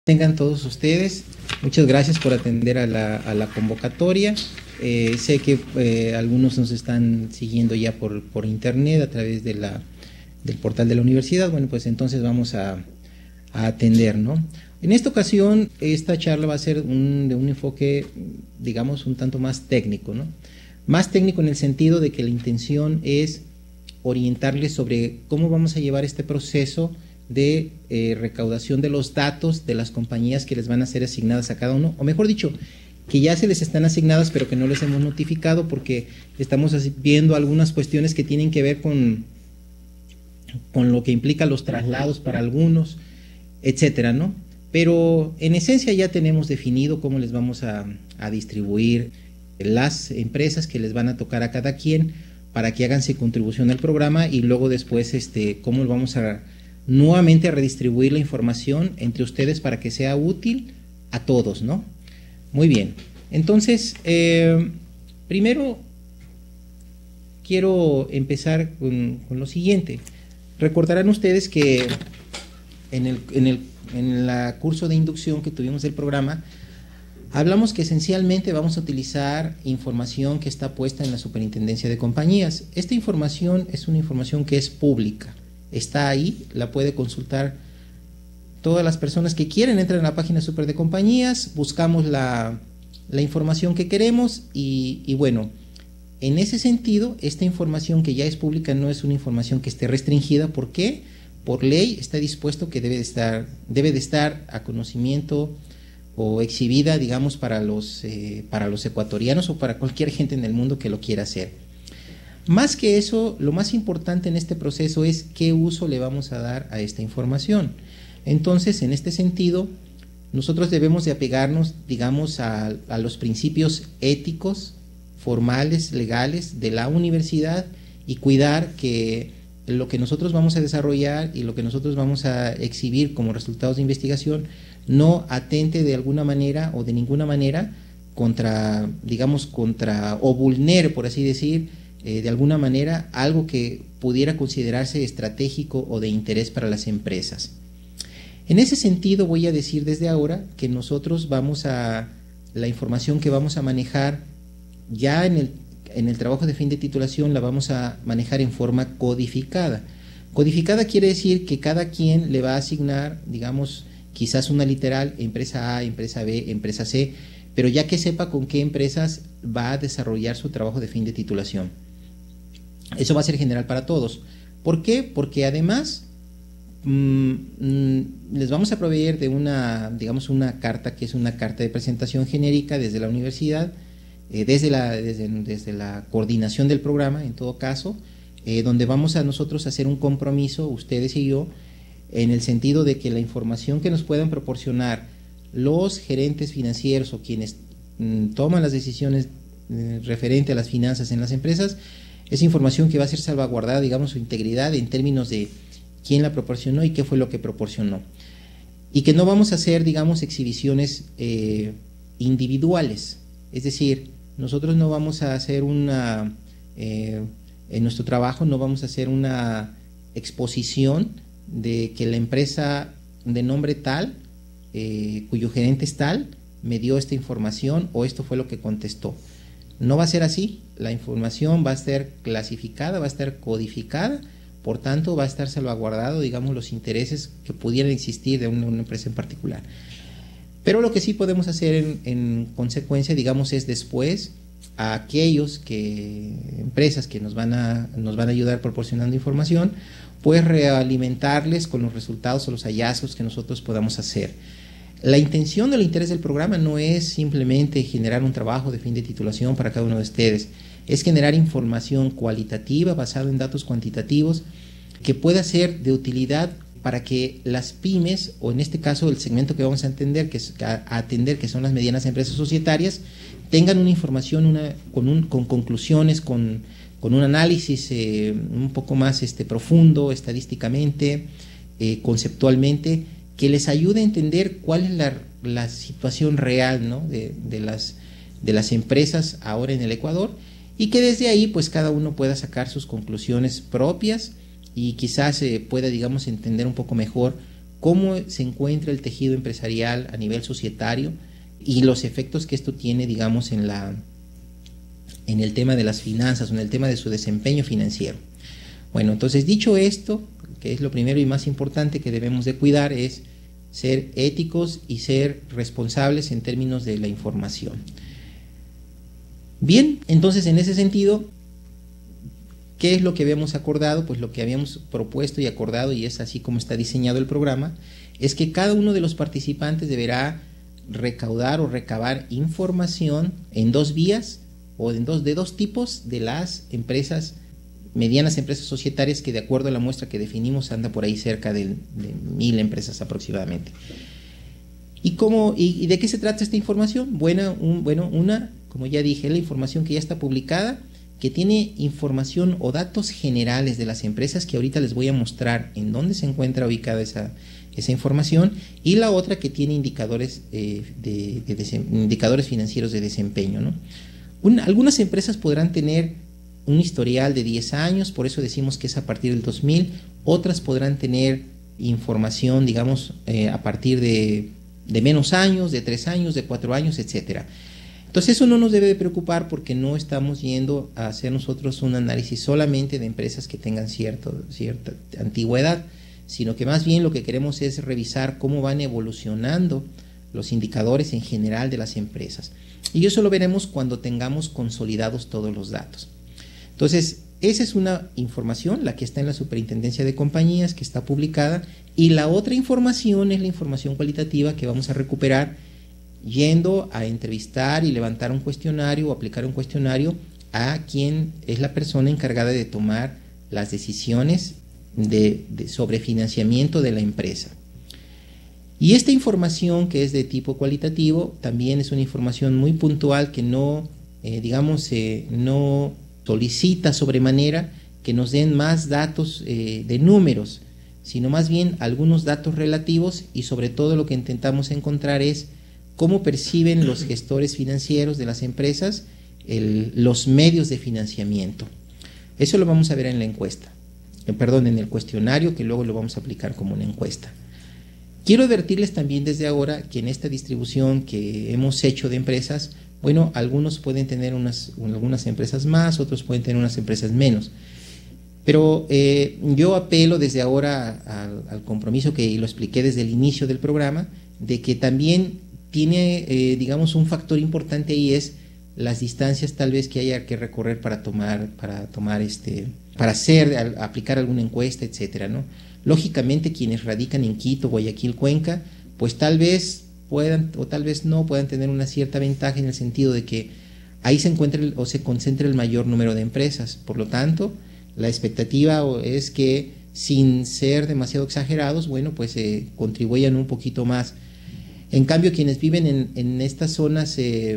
Tengan todos ustedes. Muchas gracias por atender a la convocatoria. Sé que algunos nos están siguiendo ya por internet a través del portal de la universidad. Bueno, pues entonces vamos a atender, ¿no? En esta ocasión, esta charla va a ser de un enfoque, digamos, un tanto más técnico, ¿no? Más técnico en el sentido de que la intención es orientarles sobre cómo vamos a llevar este proceso de recaudación de los datos de las compañías que les van a ser asignadas a cada uno, o mejor dicho, que ya se les están asignadas pero que no les hemos notificado porque estamos viendo algunas cuestiones que tienen que ver con lo que implica los traslados para algunos, etcétera, ¿no? Pero en esencia ya tenemos definido cómo les vamos a distribuir las empresas que les van a tocar a cada quien para que hagan su contribución al programa y luego después cómo vamos a nuevamente a redistribuir la información entre ustedes para que sea útil a todos, ¿no? Muy bien. Entonces, primero quiero empezar con lo siguiente. Recordarán ustedes que en el curso de inducción que tuvimos del programa, hablamos que esencialmente vamos a utilizar información que está puesta en la Superintendencia de Compañías. Esta información es una información que es pública. Está ahí, la puede consultar todas las personas que quieren, entran en la página Super de Compañías, buscamos la información que queremos y bueno, en ese sentido, esta información que ya es pública no es una información que esté restringida. ¿Por qué? Por ley está dispuesto que debe de estar a conocimiento o exhibida, digamos, para los ecuatorianos o para cualquier gente en el mundo que lo quiera hacer. Más que eso, lo más importante en este proceso es qué uso le vamos a dar a esta información. Entonces, en este sentido, nosotros debemos de apegarnos, digamos, a los principios éticos, formales, legales de la universidad y cuidar que lo que nosotros vamos a desarrollar y lo que nosotros vamos a exhibir como resultados de investigación no atente de alguna manera o de ninguna manera contra o vulnere, por así decir, de alguna manera algo que pudiera considerarse estratégico o de interés para las empresas. En ese sentido voy a decir desde ahora que nosotros la información que vamos a manejar ya en el trabajo de fin de titulación la vamos a manejar en forma codificada. Codificada quiere decir que cada quien le va a asignar, digamos, quizás una literal, empresa A, empresa B, empresa C, pero ya que sepa con qué empresas va a desarrollar su trabajo de fin de titulación. Eso va a ser general para todos. ¿Por qué? Porque además les vamos a proveer de una carta que es una carta de presentación genérica desde la universidad, desde la coordinación del programa, en todo caso, donde vamos a nosotros a hacer un compromiso, ustedes y yo, en el sentido de que la información que nos puedan proporcionar los gerentes financieros o quienes toman las decisiones referente a las finanzas en las empresas, es información que va a ser salvaguardada, digamos, su integridad en términos de quién la proporcionó y qué fue lo que proporcionó. Y que no vamos a hacer, digamos, exhibiciones individuales. Es decir, nosotros no vamos a hacer en nuestro trabajo no vamos a hacer una exposición de que la empresa de nombre tal, cuyo gerente es tal, me dio esta información o esto fue lo que contestó. No va a ser así, la información va a estar clasificada, va a estar codificada, por tanto va a estar salvaguardado, digamos, los intereses que pudieran existir de una empresa en particular. Pero lo que sí podemos hacer en consecuencia, digamos, es después a aquellos empresas que nos van a ayudar proporcionando información, pues realimentarles con los resultados o los hallazgos que nosotros podamos hacer. La intención del interés del programa no es simplemente generar un trabajo de fin de titulación para cada uno de ustedes, es generar información cualitativa basada en datos cuantitativos que pueda ser de utilidad para que las pymes, o en este caso el segmento que vamos a atender, que son las medianas empresas societarias, tengan una información con conclusiones, con un análisis un poco más profundo, estadísticamente, conceptualmente, que les ayude a entender cuál es la situación real, ¿no?, de las empresas ahora en el Ecuador, y que desde ahí pues cada uno pueda sacar sus conclusiones propias y quizás pueda, digamos, entender un poco mejor cómo se encuentra el tejido empresarial a nivel societario y los efectos que esto tiene, digamos, en el tema de las finanzas, en el tema de su desempeño financiero. Bueno, entonces dicho esto, que es lo primero y más importante que debemos de cuidar, es ser éticos y ser responsables en términos de la información. Bien, entonces en ese sentido, ¿qué es lo que habíamos acordado? Pues lo que habíamos propuesto y acordado, y es así como está diseñado el programa, es que cada uno de los participantes deberá recaudar o recabar información en dos vías o de dos tipos de las empresas, medianas empresas societarias, que de acuerdo a la muestra que definimos anda por ahí cerca de 1000 empresas aproximadamente. ¿Y de qué se trata esta información? Como ya dije, la información que ya está publicada, que tiene información o datos generales de las empresas, que ahorita les voy a mostrar en dónde se encuentra ubicada esa información, y la otra que tiene indicadores, indicadores financieros de desempeño, ¿no? Algunas empresas podrán tener un historial de 10 años, por eso decimos que es a partir del 2000, otras podrán tener información, digamos, a partir de menos años, de 3 años, de 4 años, etcétera. Entonces eso no nos debe de preocupar, porque no estamos yendo a hacer nosotros un análisis solamente de empresas que tengan cierta antigüedad, sino que más bien lo que queremos es revisar cómo van evolucionando los indicadores en general de las empresas. Y eso lo veremos cuando tengamos consolidados todos los datos. Entonces, esa es una información, la que está en la Superintendencia de Compañías, que está publicada, y la otra información es la información cualitativa que vamos a recuperar yendo a entrevistar y levantar un cuestionario o aplicar un cuestionario a quien es la persona encargada de tomar las decisiones sobre financiamiento de la empresa. Y esta información, que es de tipo cualitativo, también es una información muy puntual que no, no solicita sobremanera que nos den más datos de números, sino más bien algunos datos relativos, y sobre todo lo que intentamos encontrar es cómo perciben los gestores financieros de las empresas los medios de financiamiento. Eso lo vamos a ver en la encuesta, en el cuestionario, que luego lo vamos a aplicar como una encuesta. Quiero advertirles también desde ahora que en esta distribución que hemos hecho de empresas, bueno, algunos pueden tener algunas empresas más, otros pueden tener unas empresas menos. Pero yo apelo desde ahora al compromiso que lo expliqué desde el inicio del programa, de que también tiene, digamos, un factor importante ahí, es las distancias tal vez que haya que recorrer para aplicar alguna encuesta, etcétera, ¿no? Lógicamente, quienes radican en Quito, Guayaquil, Cuenca, pues tal vez puedan o tal vez no puedan tener una cierta ventaja, en el sentido de que ahí se encuentre o se concentre el mayor número de empresas. Por lo tanto, la expectativa es que, sin ser demasiado exagerados, bueno, pues contribuyan un poquito más. En cambio, quienes viven en estas zonas,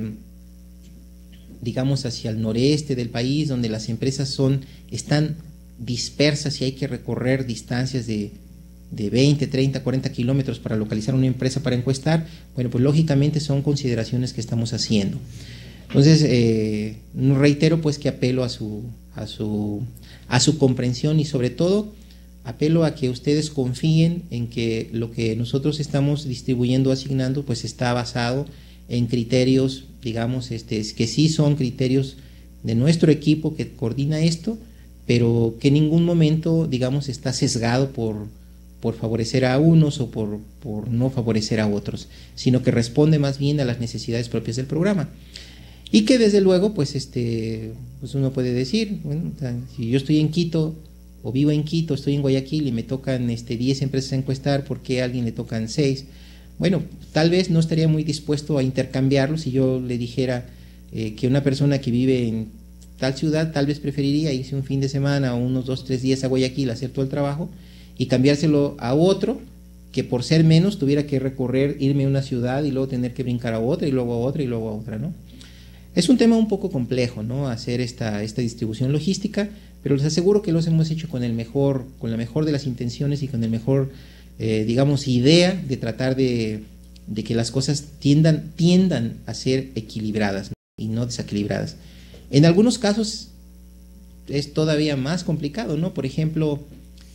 digamos, hacia el noreste del país, donde las empresas están dispersas y hay que recorrer distancias de 20, 30, 40 kilómetros para localizar una empresa para encuestar, bueno, pues lógicamente son consideraciones que estamos haciendo. Entonces, reitero pues que apelo a su comprensión, y sobre todo apelo a que ustedes confíen en que lo que nosotros estamos distribuyendo, asignando, pues está basado en criterios, digamos, que sí son criterios de nuestro equipo que coordina esto, pero que en ningún momento, digamos, está sesgado por favorecer a unos o por no favorecer a otros, sino que responde más bien a las necesidades propias del programa. Y que desde luego, pues uno puede decir, bueno, si yo estoy en Quito, o vivo en Quito, estoy en Guayaquil y me tocan 10 empresas a encuestar, ¿por qué a alguien le tocan 6? Bueno, tal vez no estaría muy dispuesto a intercambiarlo. Si yo le dijera que una persona que vive en tal ciudad tal vez preferiría irse un fin de semana o unos 2, 3 días a Guayaquil a hacer todo el trabajo y cambiárselo a otro que por ser menos tuviera que irme a una ciudad y luego tener que brincar a otra y luego a otra y luego a otra, ¿no? Es un tema un poco complejo, ¿no?, hacer esta distribución logística, pero les aseguro que los hemos hecho con la mejor de las intenciones y con el mejor, digamos, idea de tratar de que las cosas tiendan a ser equilibradas, ¿no?, y no desequilibradas. En algunos casos es todavía más complicado, ¿no? Por ejemplo,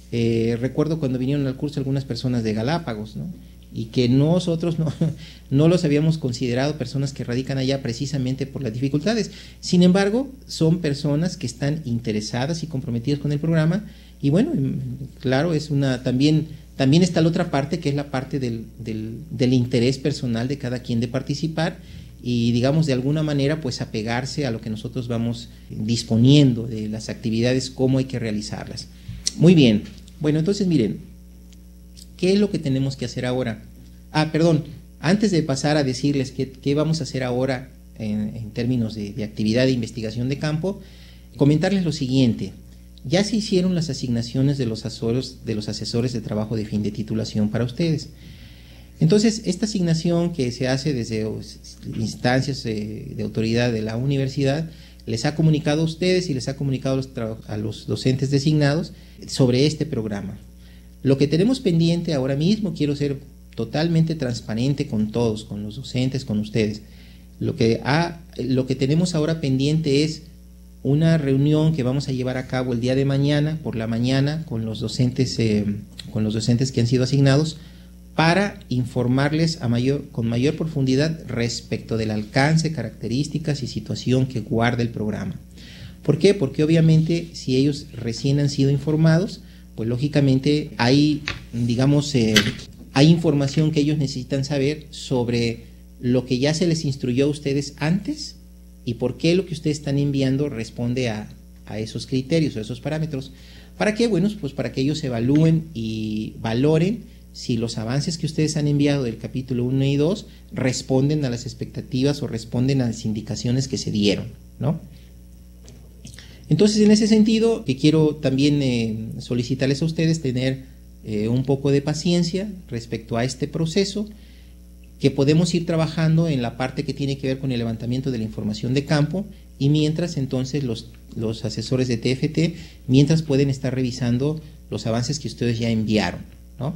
Recuerdo cuando vinieron al curso algunas personas de Galápagos, ¿no? Y que nosotros no los habíamos considerado personas que radican allá precisamente por las dificultades. Sin embargo, son personas que están interesadas y comprometidas con el programa, y bueno, claro, es también está la otra parte, que es la parte del interés personal de cada quien de participar, y digamos de alguna manera pues apegarse a lo que nosotros vamos disponiendo de las actividades, cómo hay que realizarlas. Muy bien, bueno, entonces miren, ¿qué es lo que tenemos que hacer ahora? Perdón, antes de pasar a decirles qué vamos a hacer ahora en términos de actividad de investigación de campo, comentarles lo siguiente. Ya se hicieron las asignaciones de los asesores de trabajo de fin de titulación para ustedes. Entonces, esta asignación que se hace desde instancias de autoridad de la universidad, les ha comunicado a ustedes y les ha comunicado a los docentes designados sobre este programa. Lo que tenemos pendiente ahora mismo, quiero ser totalmente transparente con todos, con los docentes, con ustedes. Lo que tenemos ahora pendiente es una reunión que vamos a llevar a cabo el día de mañana, por la mañana, con los docentes que han sido asignados, para informarles con mayor profundidad respecto del alcance, características y situación que guarda el programa. ¿Por qué? Porque obviamente si ellos recién han sido informados, pues lógicamente hay, digamos, hay información que ellos necesitan saber sobre lo que ya se les instruyó a ustedes antes y por qué lo que ustedes están enviando responde a esos criterios, a esos parámetros. ¿Para qué? Bueno, pues para que ellos evalúen y valoren si los avances que ustedes han enviado del capítulo 1 y 2 responden a las expectativas o responden a las indicaciones que se dieron, ¿no? Entonces, en ese sentido, que quiero también solicitarles a ustedes tener un poco de paciencia respecto a este proceso, que podemos ir trabajando en la parte que tiene que ver con el levantamiento de la información de campo, y mientras entonces los asesores de TFT, mientras pueden estar revisando los avances que ustedes ya enviaron, ¿no?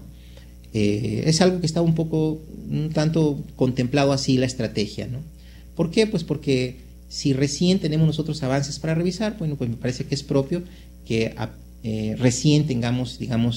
Es algo que está un tanto contemplado así la estrategia, ¿no? ¿Por qué? Pues porque si recién tenemos nosotros avances para revisar, bueno, pues me parece que es propio que recién tengamos, digamos,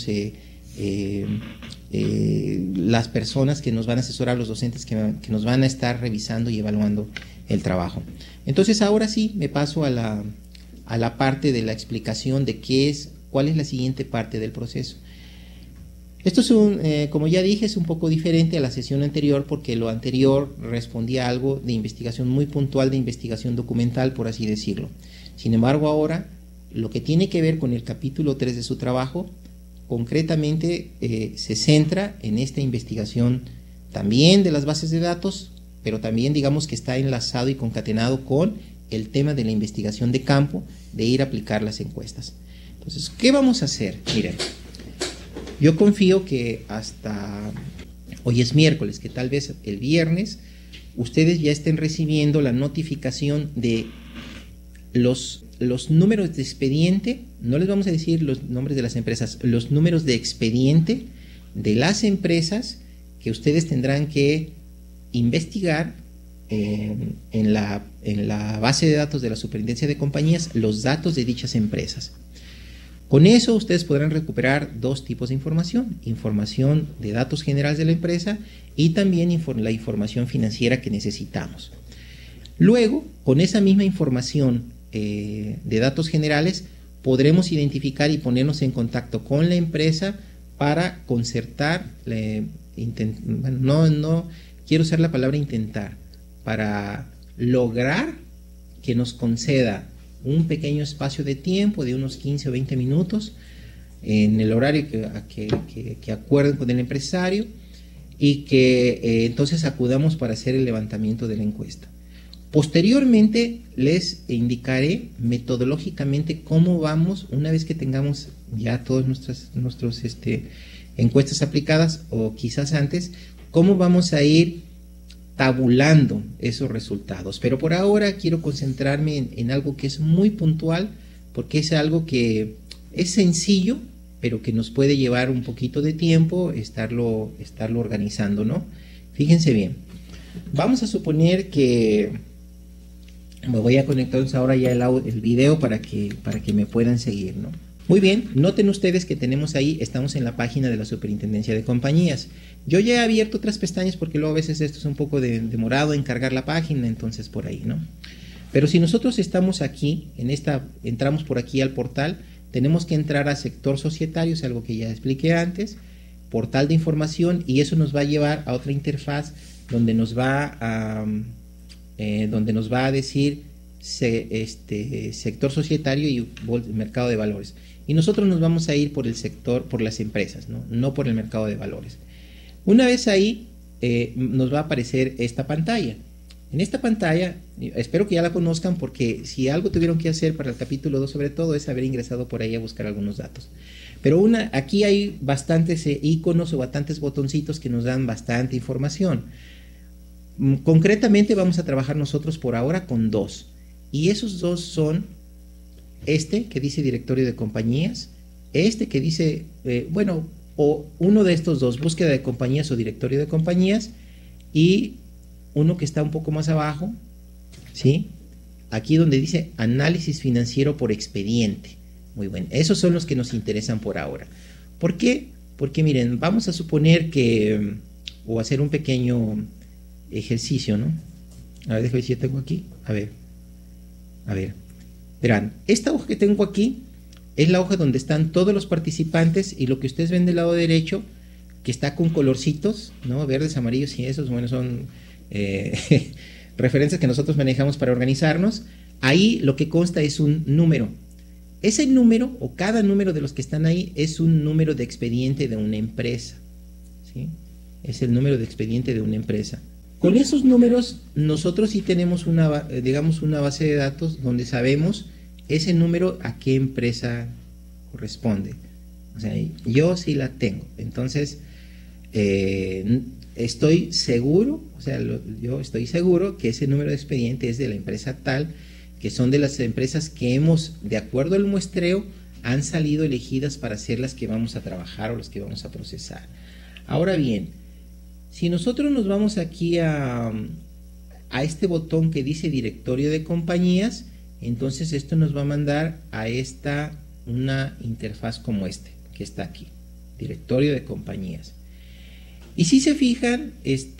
las personas que nos van a asesorar, los docentes que nos van a estar revisando y evaluando el trabajo. Entonces ahora sí me paso a la parte de la explicación de cuál es la siguiente parte del proceso. Esto es como ya dije, es un poco diferente a la sesión anterior, porque lo anterior respondía a algo de investigación muy puntual, de investigación documental, por así decirlo. Sin embargo, ahora, lo que tiene que ver con el capítulo 3 de su trabajo, concretamente se centra en esta investigación también de las bases de datos, pero también digamos que está enlazado y concatenado con el tema de la investigación de campo, de ir a aplicar las encuestas. Entonces, ¿qué vamos a hacer? Miren. Yo confío que hasta hoy es miércoles, que tal vez el viernes ustedes ya estén recibiendo la notificación de los números de expediente. No les vamos a decir los nombres de las empresas, los números de expediente de las empresas que ustedes tendrán que investigar en la base de datos de la Superintendencia de Compañías, los datos de dichas empresas. Con eso ustedes podrán recuperar dos tipos de información: información de datos generales de la empresa y también la información financiera que necesitamos. Luego, con esa misma información de datos generales, podremos identificar y ponernos en contacto con la empresa para concertar, no quiero usar la palabra intentar, para lograr que nos conceda un pequeño espacio de tiempo de unos 15 o 20 minutos en el horario que acuerden con el empresario, y que entonces acudamos para hacer el levantamiento de la encuesta. Posteriormente les indicaré metodológicamente cómo vamos, una vez que tengamos ya todas nuestras encuestas aplicadas, o quizás antes, cómo vamos a ir tabulando esos resultados. Pero por ahora quiero concentrarme en algo que es muy puntual, porque es algo que es sencillo, pero que nos puede llevar un poquito de tiempo estarlo organizando, ¿no? Fíjense bien, vamos a suponer que me voy a conectar ahora ya el video para que me puedan seguir, ¿no? Muy bien, noten ustedes que tenemos ahí, estamos en la página de la Superintendencia de Compañías. Yo ya he abierto otras pestañas porque luego a veces esto es un poco demorado en cargar la página, entonces por ahí, ¿no? Pero si nosotros estamos aquí, entramos por aquí al portal, tenemos que entrar a sector societario, es algo que ya expliqué antes, portal de información, y eso nos va a llevar a otra interfaz donde nos va a decir sector societario y mercado de valores. Y nosotros nos vamos a ir por el sector, por las empresas, no por el mercado de valores. Una vez ahí, nos va a aparecer esta pantalla. En esta pantalla, espero que ya la conozcan, porque si algo tuvieron que hacer para el capítulo 2 sobre todo es haber ingresado por ahí a buscar algunos datos. Pero aquí hay bastantes iconos o bastantes botoncitos que nos dan bastante información. Concretamente vamos a trabajar nosotros por ahora con dos. Y esos dos son que dice directorio de compañías, que dice, o uno de estos dos, búsqueda de compañías o directorio de compañías, y uno que está un poco más abajo, ¿sí? Aquí donde dice análisis financiero por expediente. Muy bien, esos son los que nos interesan por ahora. ¿Por qué? Porque miren, vamos a suponer que, o hacer un pequeño ejercicio, ¿no? A ver, déjame ver si ya tengo aquí. A ver, verán, esta hoja que tengo aquí es la hoja donde están todos los participantes, y lo que ustedes ven del lado derecho, que está con colorcitos, ¿no? Verdes, amarillos y esos, bueno, son referencias que nosotros manejamos para organizarnos. Ahí lo que consta es un número. Ese número, o cada número de los que están ahí, es un número de expediente de una empresa, ¿sí? Es el número de expediente de una empresa. Con esos números nosotros sí tenemos una base de datos donde sabemos ese número a qué empresa corresponde. O sea, yo sí la tengo. Entonces, estoy seguro, yo estoy seguro que ese número de expediente es de la empresa tal, que son de las empresas que de acuerdo al muestreo, han salido elegidas para ser las que vamos a trabajar o las que vamos a procesar. Ahora bien, si nosotros nos vamos aquí a este botón que dice directorio de compañías, entonces esto nos va a mandar a una interfaz como que está aquí, directorio de compañías. Y si se fijan,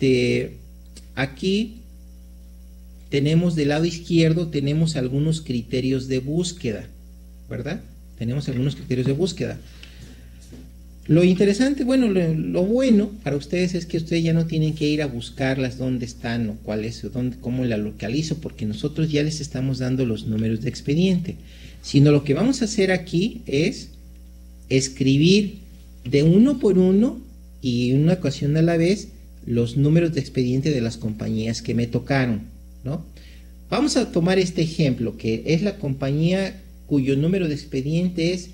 aquí tenemos del lado izquierdo, tenemos algunos criterios de búsqueda, ¿verdad? Tenemos algunos criterios de búsqueda. Lo interesante, bueno, lo bueno para ustedes es que ustedes ya no tienen que ir a buscarlas dónde están o cuál es, cómo la localizo, porque nosotros ya les estamos dando los números de expediente. Sino lo que vamos a hacer aquí es escribir de uno por uno y una ocasión a la vez los números de expediente de las compañías que me tocaron, ¿no? Vamos a tomar este ejemplo, que es la compañía cuyo número de expediente es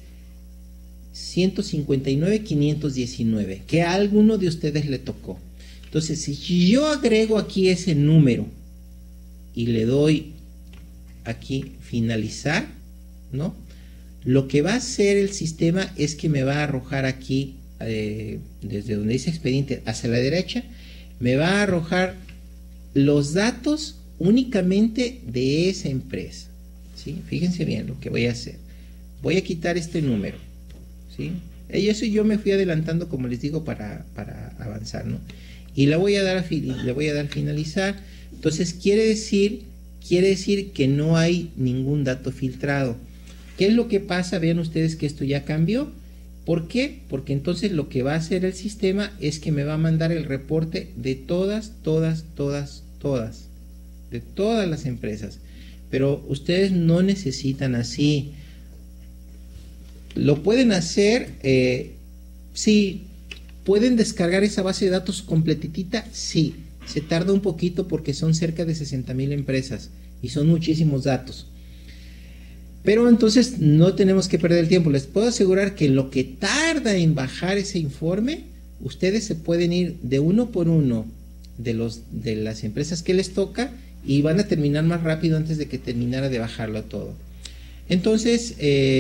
159.519, que a alguno de ustedes le tocó. Entonces, si yo agrego aquí ese número y le doy aquí finalizar, ¿no? Lo que va a hacer el sistema es que me va a arrojar aquí, desde donde dice expediente hacia la derecha, me va a arrojar los datos únicamente de esa empresa, ¿sí? Fíjense bien lo que voy a hacer. Voy a quitar este número, ¿sí? Y eso yo me fui adelantando, como les digo, para avanzar, ¿no? Y le voy a dar finalizar. Entonces quiere decir que no hay ningún dato filtrado. ¿Qué es lo que pasa? Vean ustedes que esto ya cambió. ¿Por qué? Porque entonces lo que va a hacer el sistema es que me va a mandar el reporte de todas las empresas. Pero ustedes no necesitan así. Lo pueden hacer, sí. ¿Pueden descargar esa base de datos completita? Sí. Se tarda un poquito porque son cerca de 60,000 empresas y son muchísimos datos. Pero entonces no tenemos que perder el tiempo. Les puedo asegurar que en lo que tarda en bajar ese informe, ustedes se pueden ir de uno por uno de las empresas que les toca y van a terminar más rápido antes de que terminara de bajarlo todo. Entonces,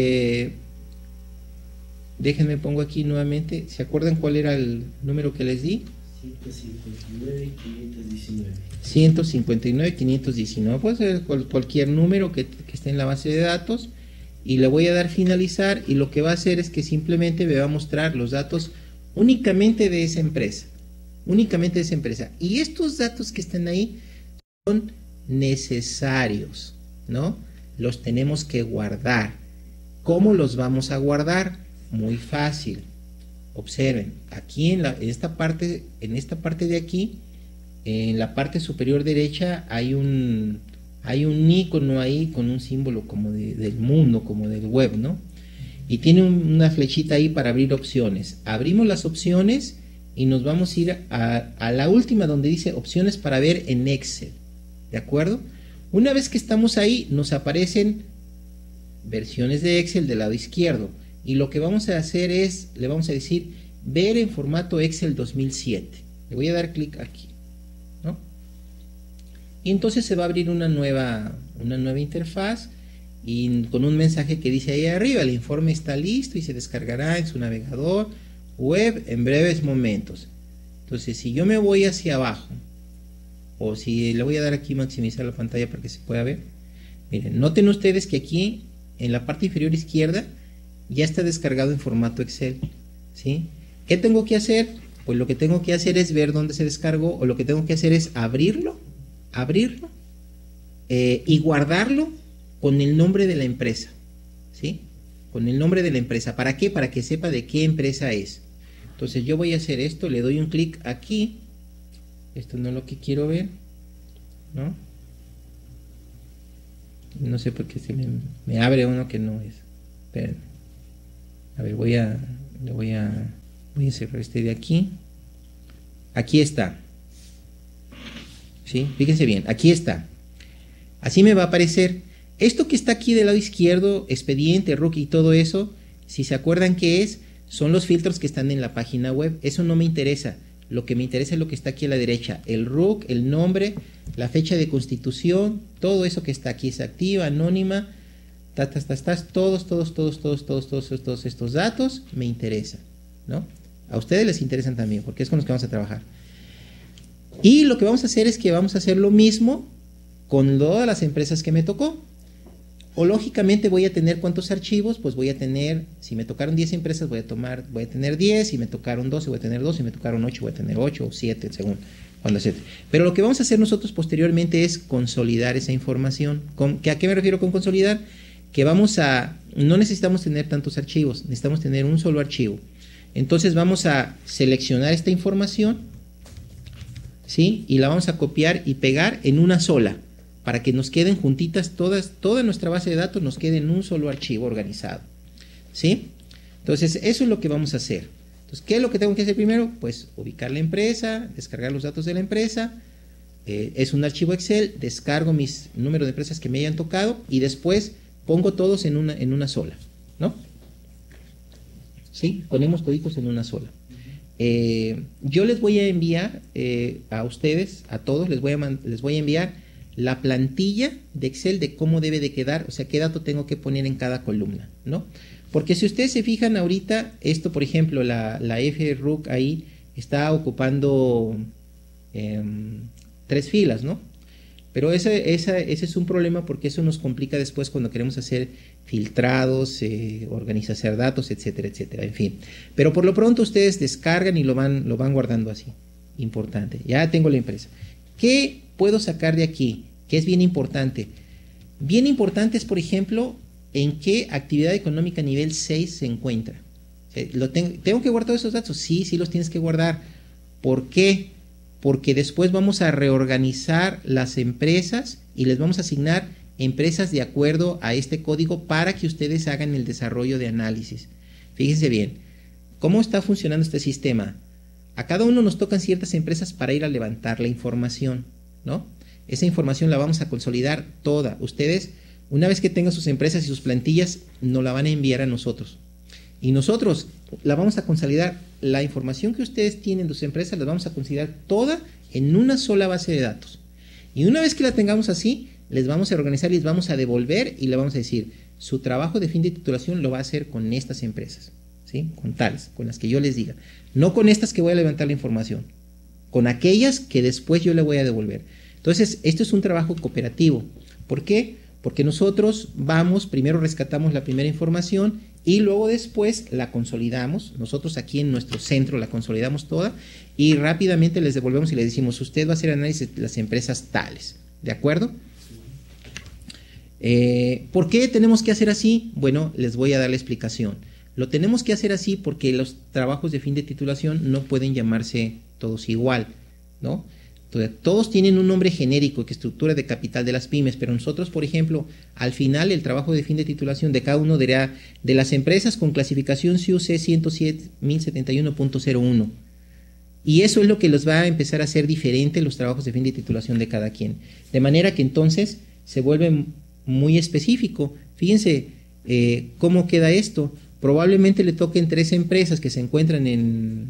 déjenme pongo aquí nuevamente. ¿Se acuerdan cuál era el número que les di? 159.519. Puede ser cualquier número que esté en la base de datos. y le voy a dar finalizar, y lo que va a hacer es que simplemente me va a mostrar los datos únicamente de esa empresa, únicamente de esa empresa. Y estos datos que están ahí son necesarios, ¿no? Los tenemos que guardar. ¿Cómo los vamos a guardar? Muy fácil. Observen, aquí en esta parte de aquí, en la parte superior derecha hay un icono ahí con un símbolo como del mundo, como del web, ¿no? Y tiene una flechita ahí para abrir opciones. Abrimos las opciones y nos vamos a ir a la última donde dice opciones para ver en Excel, ¿de acuerdo? Una vez que estamos ahí, nos aparecen versiones de Excel del lado izquierdo. Y lo que vamos a hacer es, le vamos a decir, ver en formato Excel 2007. Le voy a dar clic aquí, ¿no? Y entonces se va a abrir una nueva interfaz y con un mensaje que dice ahí arriba, el informe está listo y se descargará en su navegador web en breves momentos. Entonces, si yo me voy hacia abajo, o si le voy a dar aquí maximizar la pantalla para que se pueda ver, miren, noten ustedes que aquí en la parte inferior izquierda ya está descargado en formato Excel, ¿sí? ¿Qué tengo que hacer? Pues lo que tengo que hacer es ver dónde se descargó, o lo que tengo que hacer es abrirlo y guardarlo con el nombre de la empresa, ¿sí? Con el nombre de la empresa. ¿Para qué? Para que sepa de qué empresa es. Entonces yo voy a hacer esto, le doy un clic aquí. Esto no es lo que quiero ver, ¿no? No sé por qué me abre uno que no es. Esperen. A ver, voy a cerrar este de aquí. Aquí está. ¿Sí? Fíjense bien, aquí está. Así me va a aparecer. Esto que está aquí del lado izquierdo, expediente, RUC y todo eso, si se acuerdan qué es, son los filtros que están en la página web. Eso no me interesa. Lo que me interesa es lo que está aquí a la derecha. El RUC, el nombre, la fecha de constitución, todo eso que está aquí es activa, anónima, todos estos datos me interesan, ¿no? A ustedes les interesan también, porque es con los que vamos a trabajar. Y lo que vamos a hacer es que vamos a hacer lo mismo con todas las empresas que me tocó. O lógicamente voy a tener ¿cuántos archivos? Pues voy a tener, si me tocaron 10 empresas, voy a tener 10, si me tocaron 12, voy a tener 12, si me tocaron 8, voy a tener 8 o 7, según cuando se... Pero lo que vamos a hacer nosotros posteriormente es consolidar esa información. ¿A qué me refiero con consolidar? Que no necesitamos tener tantos archivos, necesitamos tener un solo archivo. Entonces vamos a seleccionar esta información, ¿sí? Y la vamos a copiar y pegar en una sola, para que nos queden juntitas toda nuestra base de datos nos quede en un solo archivo organizado, ¿sí? Entonces, eso es lo que vamos a hacer. Entonces, ¿qué es lo que tengo que hacer primero? Pues ubicar la empresa, descargar los datos de la empresa, es un archivo Excel, descargo mis números de empresas que me hayan tocado y después pongo todos en una sola, ¿no? ¿Sí? Ponemos códigos en una sola. Yo les voy a enviar a ustedes, a todos, les voy a enviar la plantilla de Excel de cómo debe de quedar, o sea, qué dato tengo que poner en cada columna, ¿no? Porque si ustedes se fijan ahorita, esto por ejemplo, la FRUC ahí está ocupando 3 filas, ¿no? Pero ese es un problema porque eso nos complica después cuando queremos hacer filtrados, organizar datos, etcétera, etcétera, en fin. Pero por lo pronto ustedes descargan y lo van guardando así. Importante, ya tengo la empresa. ¿Qué puedo sacar de aquí? Que es bien importante. Bien importante es, por ejemplo, en qué actividad económica nivel 6 se encuentra. ¿Tengo que guardar esos datos? Sí, sí los tienes que guardar. ¿Por qué? Porque después vamos a reorganizar las empresas y les vamos a asignar empresas de acuerdo a este código para que ustedes hagan el desarrollo de análisis. Fíjense bien, ¿cómo está funcionando este sistema? A cada uno nos tocan ciertas empresas para ir a levantar la información, ¿no? Esa información la vamos a consolidar toda. Ustedes, una vez que tengan sus empresas y sus plantillas, nos la van a enviar a nosotros. Y nosotros la vamos a consolidar. La información que ustedes tienen de sus empresas la vamos a consolidar toda en una sola base de datos. Y una vez que la tengamos así, les vamos a organizar y les vamos a devolver y le vamos a decir, su trabajo de fin de titulación lo va a hacer con estas empresas, ¿sí? Con tales, con las que yo les diga. No con estas que voy a levantar la información, con aquellas que después yo le voy a devolver. Entonces, esto es un trabajo cooperativo. ¿Por qué? Porque nosotros vamos, primero rescatamos la primera información y luego después la consolidamos. Nosotros aquí en nuestro centro la consolidamos toda y rápidamente les devolvemos y les decimos, usted va a hacer análisis de las empresas tales. ¿De acuerdo? ¿Por qué tenemos que hacer así? Bueno, les voy a dar la explicación. Lo tenemos que hacer así porque los trabajos de fin de titulación no pueden llamarse todos igual, ¿no? Entonces, todos tienen un nombre genérico, que estructura de capital de las pymes, pero nosotros, por ejemplo, al final el trabajo de fin de titulación de cada uno de las empresas con clasificación CUC 107.071.01. Y eso es lo que los va a empezar a hacer diferente los trabajos de fin de titulación de cada quien. De manera que entonces se vuelve muy específico. Fíjense cómo queda esto. Probablemente le toquen 3 empresas que se encuentran en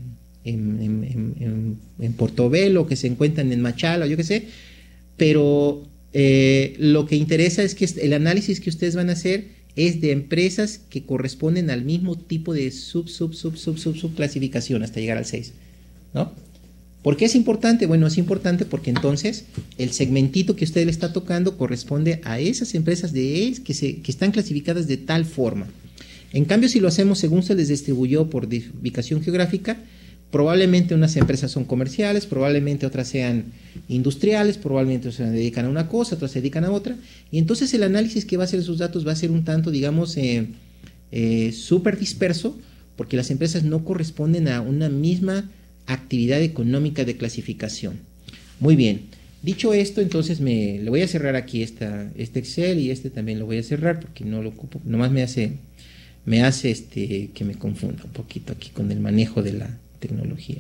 Portobelo, que se encuentran en Machala, yo qué sé, pero lo que interesa es que el análisis que ustedes van a hacer es de empresas que corresponden al mismo tipo de subclasificación hasta llegar al 6, ¿no? ¿Por qué es importante? Bueno, es importante porque entonces el segmentito que usted le está tocando corresponde a esas empresas que están clasificadas de tal forma. En cambio, si lo hacemos según se les distribuyó por ubicación geográfica, probablemente unas empresas son comerciales, probablemente otras sean industriales, probablemente se dedican a una cosa, otras se dedican a otra, y entonces el análisis que va a hacer de sus datos va a ser un tanto, digamos, súper disperso, porque las empresas no corresponden a una misma actividad económica de clasificación. Muy bien, dicho esto, entonces le voy a cerrar aquí este Excel y este también lo voy a cerrar porque no lo ocupo, nomás me hace que me confunda un poquito aquí con el manejo de la tecnología.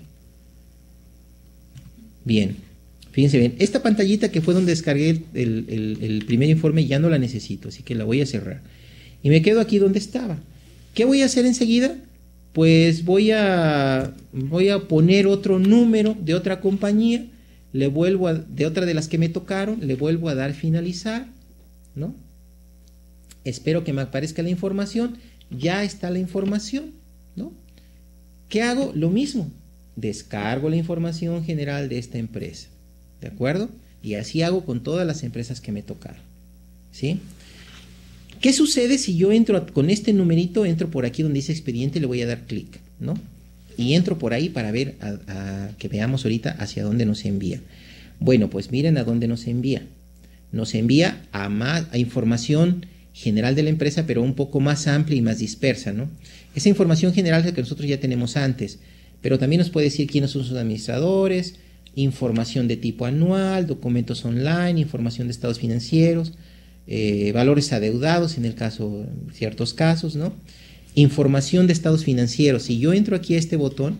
Bien, fíjense bien, esta pantallita que fue donde descargué el primer informe ya no la necesito, así que la voy a cerrar. Y me quedo aquí donde estaba. ¿Qué voy a hacer enseguida? Pues voy a poner otro número de otra compañía, de otra de las que me tocaron, le vuelvo a dar finalizar, ¿no? Espero que me aparezca la información, ya está la información, ¿no? ¿Qué hago? Lo mismo, descargo la información general de esta empresa, ¿de acuerdo? Y así hago con todas las empresas que me tocaron, ¿sí? ¿Qué sucede si yo entro con este numerito, entro por aquí donde dice expediente, le voy a dar clic, ¿no? Y entro por ahí para ver, que veamos ahorita hacia dónde nos envía. Bueno, pues miren a dónde nos envía. Nos envía a información general de la empresa, pero un poco más amplia y más dispersa, ¿no? Esa información general es la que nosotros ya tenemos antes, pero también nos puede decir quiénes son sus administradores, información de tipo anual, documentos online, información de estados financieros, valores adeudados en ciertos casos, ¿no? Información de estados financieros. Si yo entro aquí a este botón,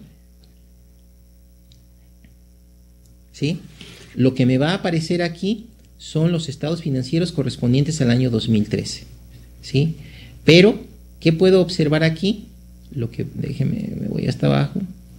¿sí? Lo que me va a aparecer aquí son los estados financieros correspondientes al año 2013, ¿sí? Pero, ¿qué puedo observar aquí? Me voy hasta abajo.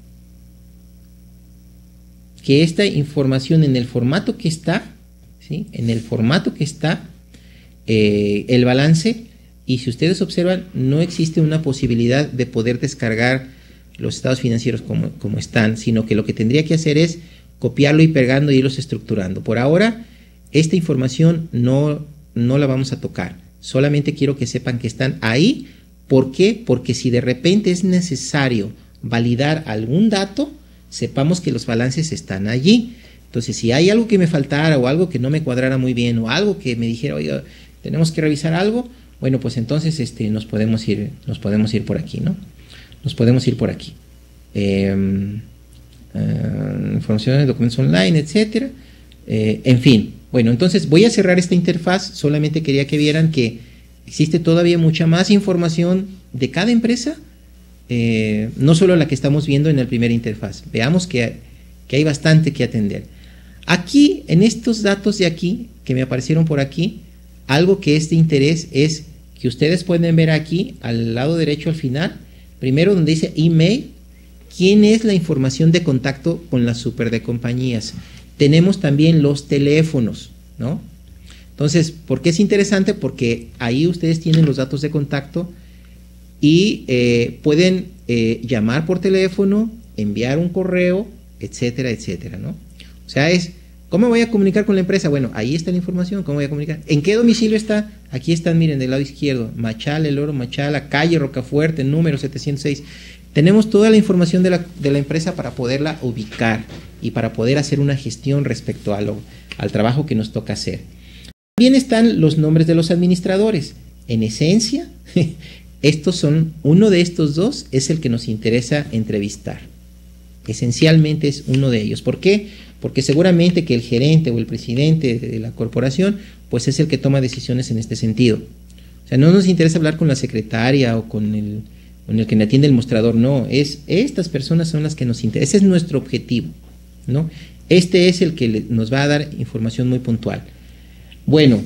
Que esta información en el formato que está, ¿sí? En el formato que está, el balance, y si ustedes observan, no existe una posibilidad de poder descargar los estados financieros como están, sino que lo que tendría que hacer es copiarlo y pegando y irlos estructurando. Por ahora, esta información no la vamos a tocar, solamente quiero que sepan que están ahí. ¿Por qué? Porque si de repente es necesario validar algún dato, sepamos que los balances están allí. Entonces, si hay algo que me faltara o algo que no me cuadrara muy bien o algo que me dijera, oiga, tenemos que revisar algo, bueno, pues entonces nos podemos ir por aquí, ¿no? Nos podemos ir por aquí. Información de documentos online, etcétera. En fin, bueno, entonces voy a cerrar esta interfaz. Solamente quería que vieran que existe todavía mucha más información de cada empresa, no solo la que estamos viendo en la primera interfaz. Veamos que hay bastante que atender. Aquí, en estos datos de aquí, que me aparecieron por aquí, algo que es de interés es que ustedes pueden ver aquí, al lado derecho al final, primero donde dice email, quién es la información de contacto con las super de compañías. Tenemos también los teléfonos, ¿no? Entonces, ¿por qué es interesante? Porque ahí ustedes tienen los datos de contacto y pueden llamar por teléfono, enviar un correo, etcétera, etcétera, ¿no? O sea, es ¿Cómo voy a comunicar con la empresa? Bueno, ahí está la información. ¿Cómo voy a comunicar? ¿En qué domicilio está? Aquí están, miren, del lado izquierdo. Machala, El Oro, Machala, calle Rocafuerte, número 706. Tenemos toda la información de la empresa para poderla ubicar y para poder hacer una gestión respecto al trabajo que nos toca hacer. También están los nombres de los administradores. En esencia, uno de estos dos es el que nos interesa entrevistar. Esencialmente es uno de ellos. ¿Por qué? Porque seguramente que el gerente o el presidente de la corporación, pues es el que toma decisiones en este sentido. O sea, no nos interesa hablar con la secretaria o con el que atiende el mostrador, no, estas personas son las que nos interesan, ese es nuestro objetivo, ¿no? Este es el que nos va a dar información muy puntual. Bueno,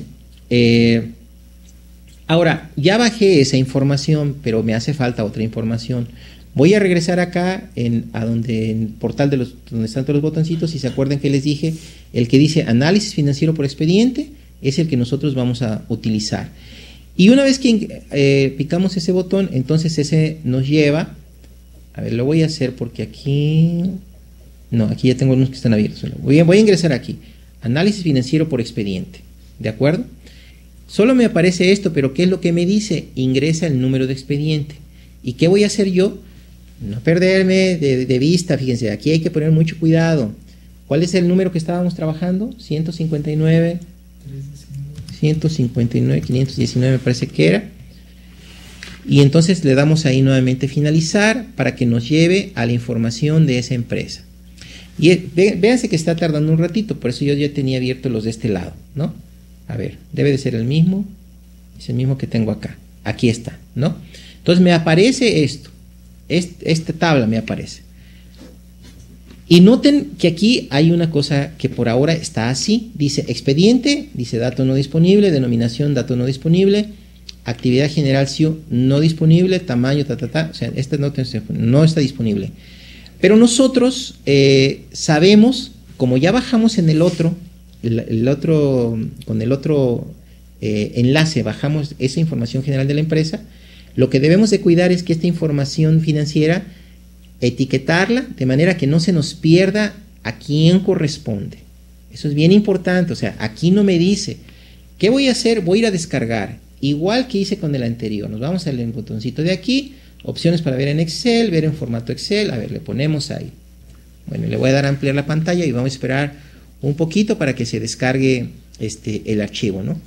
ahora, ya bajé esa información, pero me hace falta otra información. Voy a regresar acá en el portal donde están todos los botoncitos, y se acuerdan que les dije, el que dice análisis financiero por expediente es el que nosotros vamos a utilizar. Y una vez que picamos ese botón, entonces ese nos lleva, a ver, lo voy a hacer porque aquí, no, aquí ya tengo unos que están abiertos. Voy a ingresar aquí, análisis financiero por expediente, ¿de acuerdo? Solo me aparece esto, pero ¿qué es lo que me dice? Ingresa el número de expediente. ¿Y qué voy a hacer yo? No perderme de vista, fíjense, aquí hay que poner mucho cuidado. ¿Cuál es el número que estábamos trabajando? 159, 519 me parece que era. Y entonces le damos ahí nuevamente finalizar para que nos lleve a la información de esa empresa. Y véanse que está tardando un ratito, por eso yo ya tenía abiertos los de este lado, ¿no? A ver, debe de ser el mismo, es el mismo que tengo acá. Aquí está, ¿no? Entonces me aparece esto. Esta tabla me aparece. Y noten que aquí hay una cosa que por ahora está así. Dice expediente, dice dato no disponible, denominación dato no disponible, actividad general SIU no disponible, tamaño, o sea, este no está disponible. Pero nosotros sabemos, como ya bajamos en el otro, con el otro enlace, bajamos esa información general de la empresa. Lo que debemos de cuidar es que esta información financiera, etiquetarla de manera que no se nos pierda a quién corresponde. Eso es bien importante, o sea, aquí no me dice, ¿qué voy a hacer? Voy a ir a descargar, igual que hice con el anterior. Nos vamos al botoncito de aquí, opciones para ver en Excel, ver en formato Excel, a ver, le ponemos ahí. Bueno, le voy a dar a ampliar la pantalla y vamos a esperar un poquito para que se descargue el archivo, ¿no?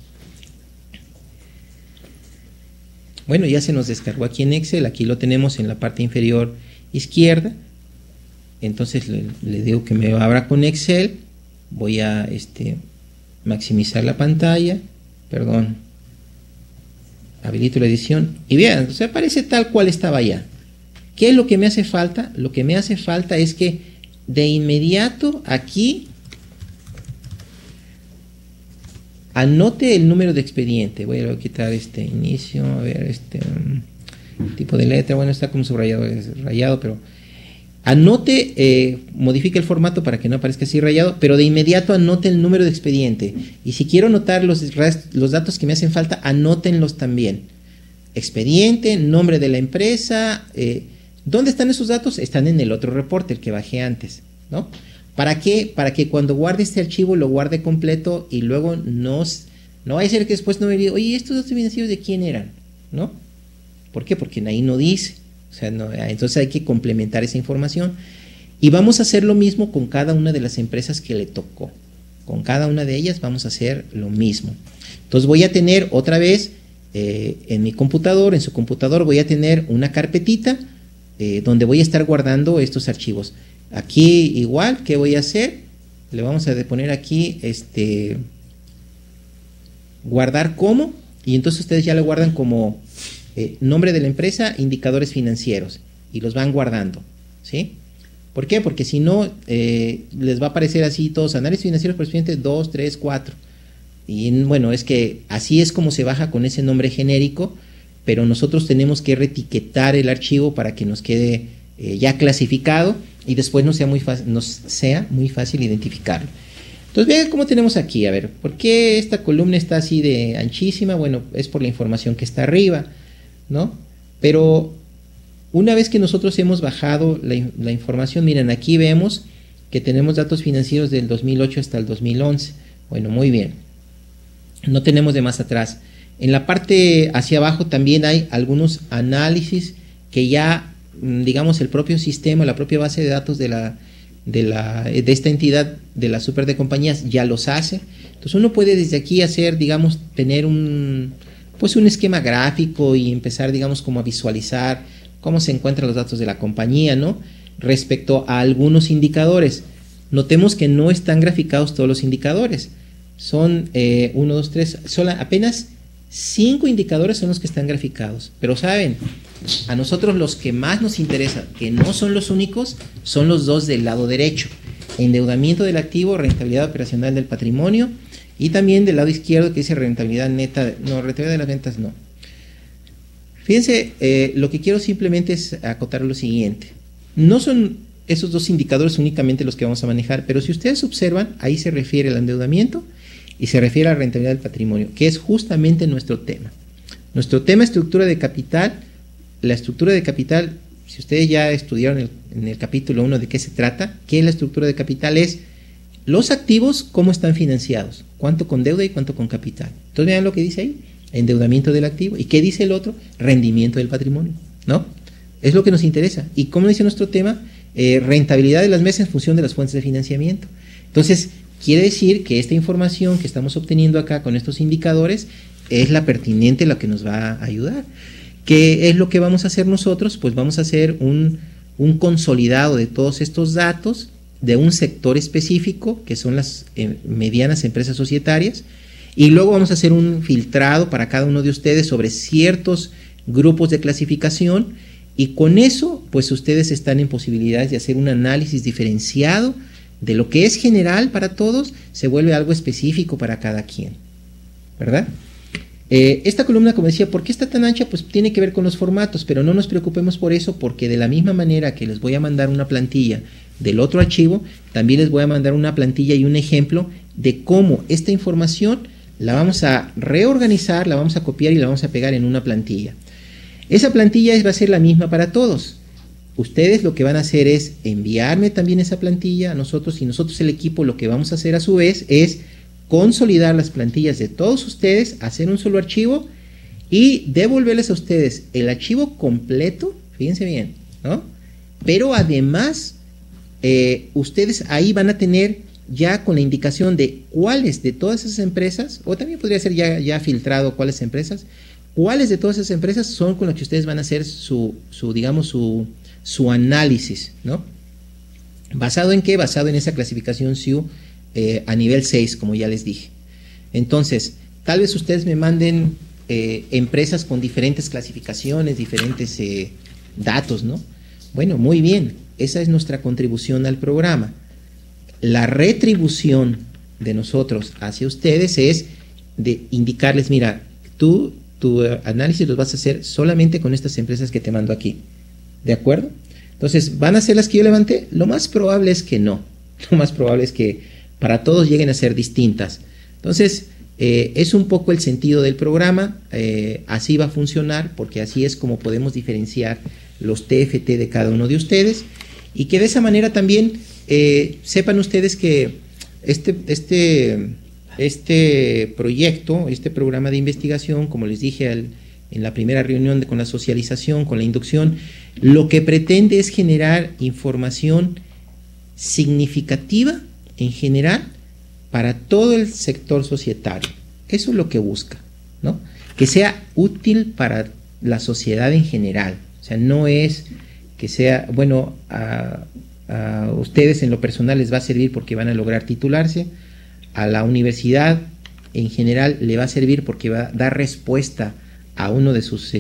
Bueno, ya se nos descargó aquí en Excel, aquí lo tenemos en la parte inferior izquierda. Entonces le digo que me abra con Excel, voy a maximizar la pantalla, perdón, habilito la edición y vean, o sea, aparece tal cual estaba ya. ¿Qué es lo que me hace falta? Lo que me hace falta es que de inmediato aquí anote el número de expediente. Voy a quitar inicio, a ver, tipo de letra, bueno, está como subrayado, es rayado, pero anote, modifique el formato para que no aparezca así rayado, pero de inmediato anote el número de expediente. Y si quiero anotar los datos que me hacen falta, anótenlos también. Expediente, nombre de la empresa, ¿dónde están esos datos? Están en el otro reporte, el que bajé antes, ¿no? ¿Para qué? Para que cuando guarde este archivo lo guarde completo y luego no va a ser que después no me diga, oye, ¿estos datos financieros de quién eran? ¿No? ¿Por qué? Porque ahí no dice. O sea, entonces hay que complementar esa información. Y vamos a hacer lo mismo con cada una de las empresas que le tocó. Con cada una de ellas vamos a hacer lo mismo. Entonces voy a tener otra vez en mi computador, en su computador, voy a tener una carpetita donde voy a estar guardando estos archivos. Aquí igual, ¿qué voy a hacer? Le vamos a poner aquí guardar como, y entonces ustedes ya lo guardan como nombre de la empresa, indicadores financieros, y los van guardando, ¿sí? ¿Por qué? Porque si no, les va a aparecer así todos, análisis financieros por expediente 2, 3, 4. Y bueno, es que así es como se baja con ese nombre genérico, pero nosotros tenemos que reetiquetar el archivo para que nos quede ya clasificado y después nos sea muy fácil identificarlo. Entonces vean cómo tenemos aquí, a ver, ¿por qué esta columna está así de anchísima? Bueno, es por la información que está arriba, ¿no? Pero una vez que nosotros hemos bajado la información, miren, aquí vemos que tenemos datos financieros del 2008 hasta el 2011. Bueno, muy bien. No tenemos de más atrás. En la parte hacia abajo también hay algunos análisis que ya, digamos, el propio sistema, la propia base de datos de esta entidad, de la super de compañías, ya los hace. Entonces uno puede desde aquí hacer, digamos, tener un esquema gráfico y empezar, digamos, como a visualizar cómo se encuentran los datos de la compañía, ¿no? Respecto a algunos indicadores. Notemos que no están graficados todos los indicadores. Son 1, 2, 3, apenas 5 indicadores son los que están graficados. Pero saben, a nosotros los que más nos interesa, que no son los únicos, son los dos del lado derecho. Endeudamiento del activo, rentabilidad operacional del patrimonio, y también del lado izquierdo que dice rentabilidad neta, no, rentabilidad de las ventas no. Fíjense, lo que quiero simplemente es acotar lo siguiente. No son esos dos indicadores únicamente los que vamos a manejar, pero si ustedes observan, ahí se refiere al endeudamiento y se refiere a la rentabilidad del patrimonio, que es justamente nuestro tema. Nuestro tema, estructura de capital. La estructura de capital, si ustedes ya estudiaron en el capítulo 1 de qué se trata, ¿qué es la estructura de capital? Es los activos, cómo están financiados, cuánto con deuda y cuánto con capital. Entonces vean lo que dice ahí, endeudamiento del activo. ¿Y qué dice el otro? Rendimiento del patrimonio, ¿no? Es lo que nos interesa. Y como dice nuestro tema, rentabilidad de las mesas en función de las fuentes de financiamiento. Entonces, quiere decir que esta información que estamos obteniendo acá con estos indicadores es la pertinente, la que nos va a ayudar. ¿Qué es lo que vamos a hacer nosotros? Pues vamos a hacer un consolidado de todos estos datos de un sector específico, que son las medianas empresas societarias, y luego vamos a hacer un filtrado para cada uno de ustedes sobre ciertos grupos de clasificación, y con eso, pues ustedes están en posibilidades de hacer un análisis diferenciado de lo que es general para todos, se vuelve algo específico para cada quien, ¿verdad? Esta columna, como decía, ¿por qué está tan ancha? Pues tiene que ver con los formatos, pero no nos preocupemos por eso, porque de la misma manera que les voy a mandar una plantilla del otro archivo, también les voy a mandar una plantilla y un ejemplo de cómo esta información la vamos a reorganizar, la vamos a copiar y la vamos a pegar en una plantilla. Esa plantilla va a ser la misma para todos. Ustedes lo que van a hacer es enviarme también esa plantilla a nosotros, y nosotros el equipo lo que vamos a hacer a su vez es consolidar las plantillas de todos ustedes, hacer un solo archivo y devolverles a ustedes el archivo completo, fíjense bien, ¿no? Pero además, ustedes ahí van a tener ya con la indicación de cuáles de todas esas empresas, o también podría ser ya filtrado cuáles empresas, cuáles de todas esas empresas son con las que ustedes van a hacer su análisis, ¿no? ¿Basado en qué? Basado en esa clasificación SIU a nivel 6, como ya les dije. Entonces, tal vez ustedes me manden empresas con diferentes clasificaciones, diferentes datos, ¿no? Bueno, muy bien, esa es nuestra contribución al programa. La retribución de nosotros hacia ustedes es de indicarles, mira, tu análisis los vas a hacer solamente con estas empresas que te mando aquí, ¿de acuerdo? Entonces, ¿van a ser las que yo levanté? Lo más probable es que no, lo más probable es que para todos lleguen a ser distintas. Entonces, es un poco el sentido del programa, así va a funcionar, porque así es como podemos diferenciar los TFT de cada uno de ustedes, y que de esa manera también sepan ustedes que este proyecto, este programa de investigación, como les dije en la primera reunión con la socialización, con la inducción, lo que pretende es generar información significativa en general para todo el sector societario. Eso es lo que busca, ¿no? Que sea útil para la sociedad en general. O sea, no es que sea, bueno, a ustedes en lo personal les va a servir porque van a lograr titularse, a la universidad en general le va a servir porque va a dar respuesta a uno de sus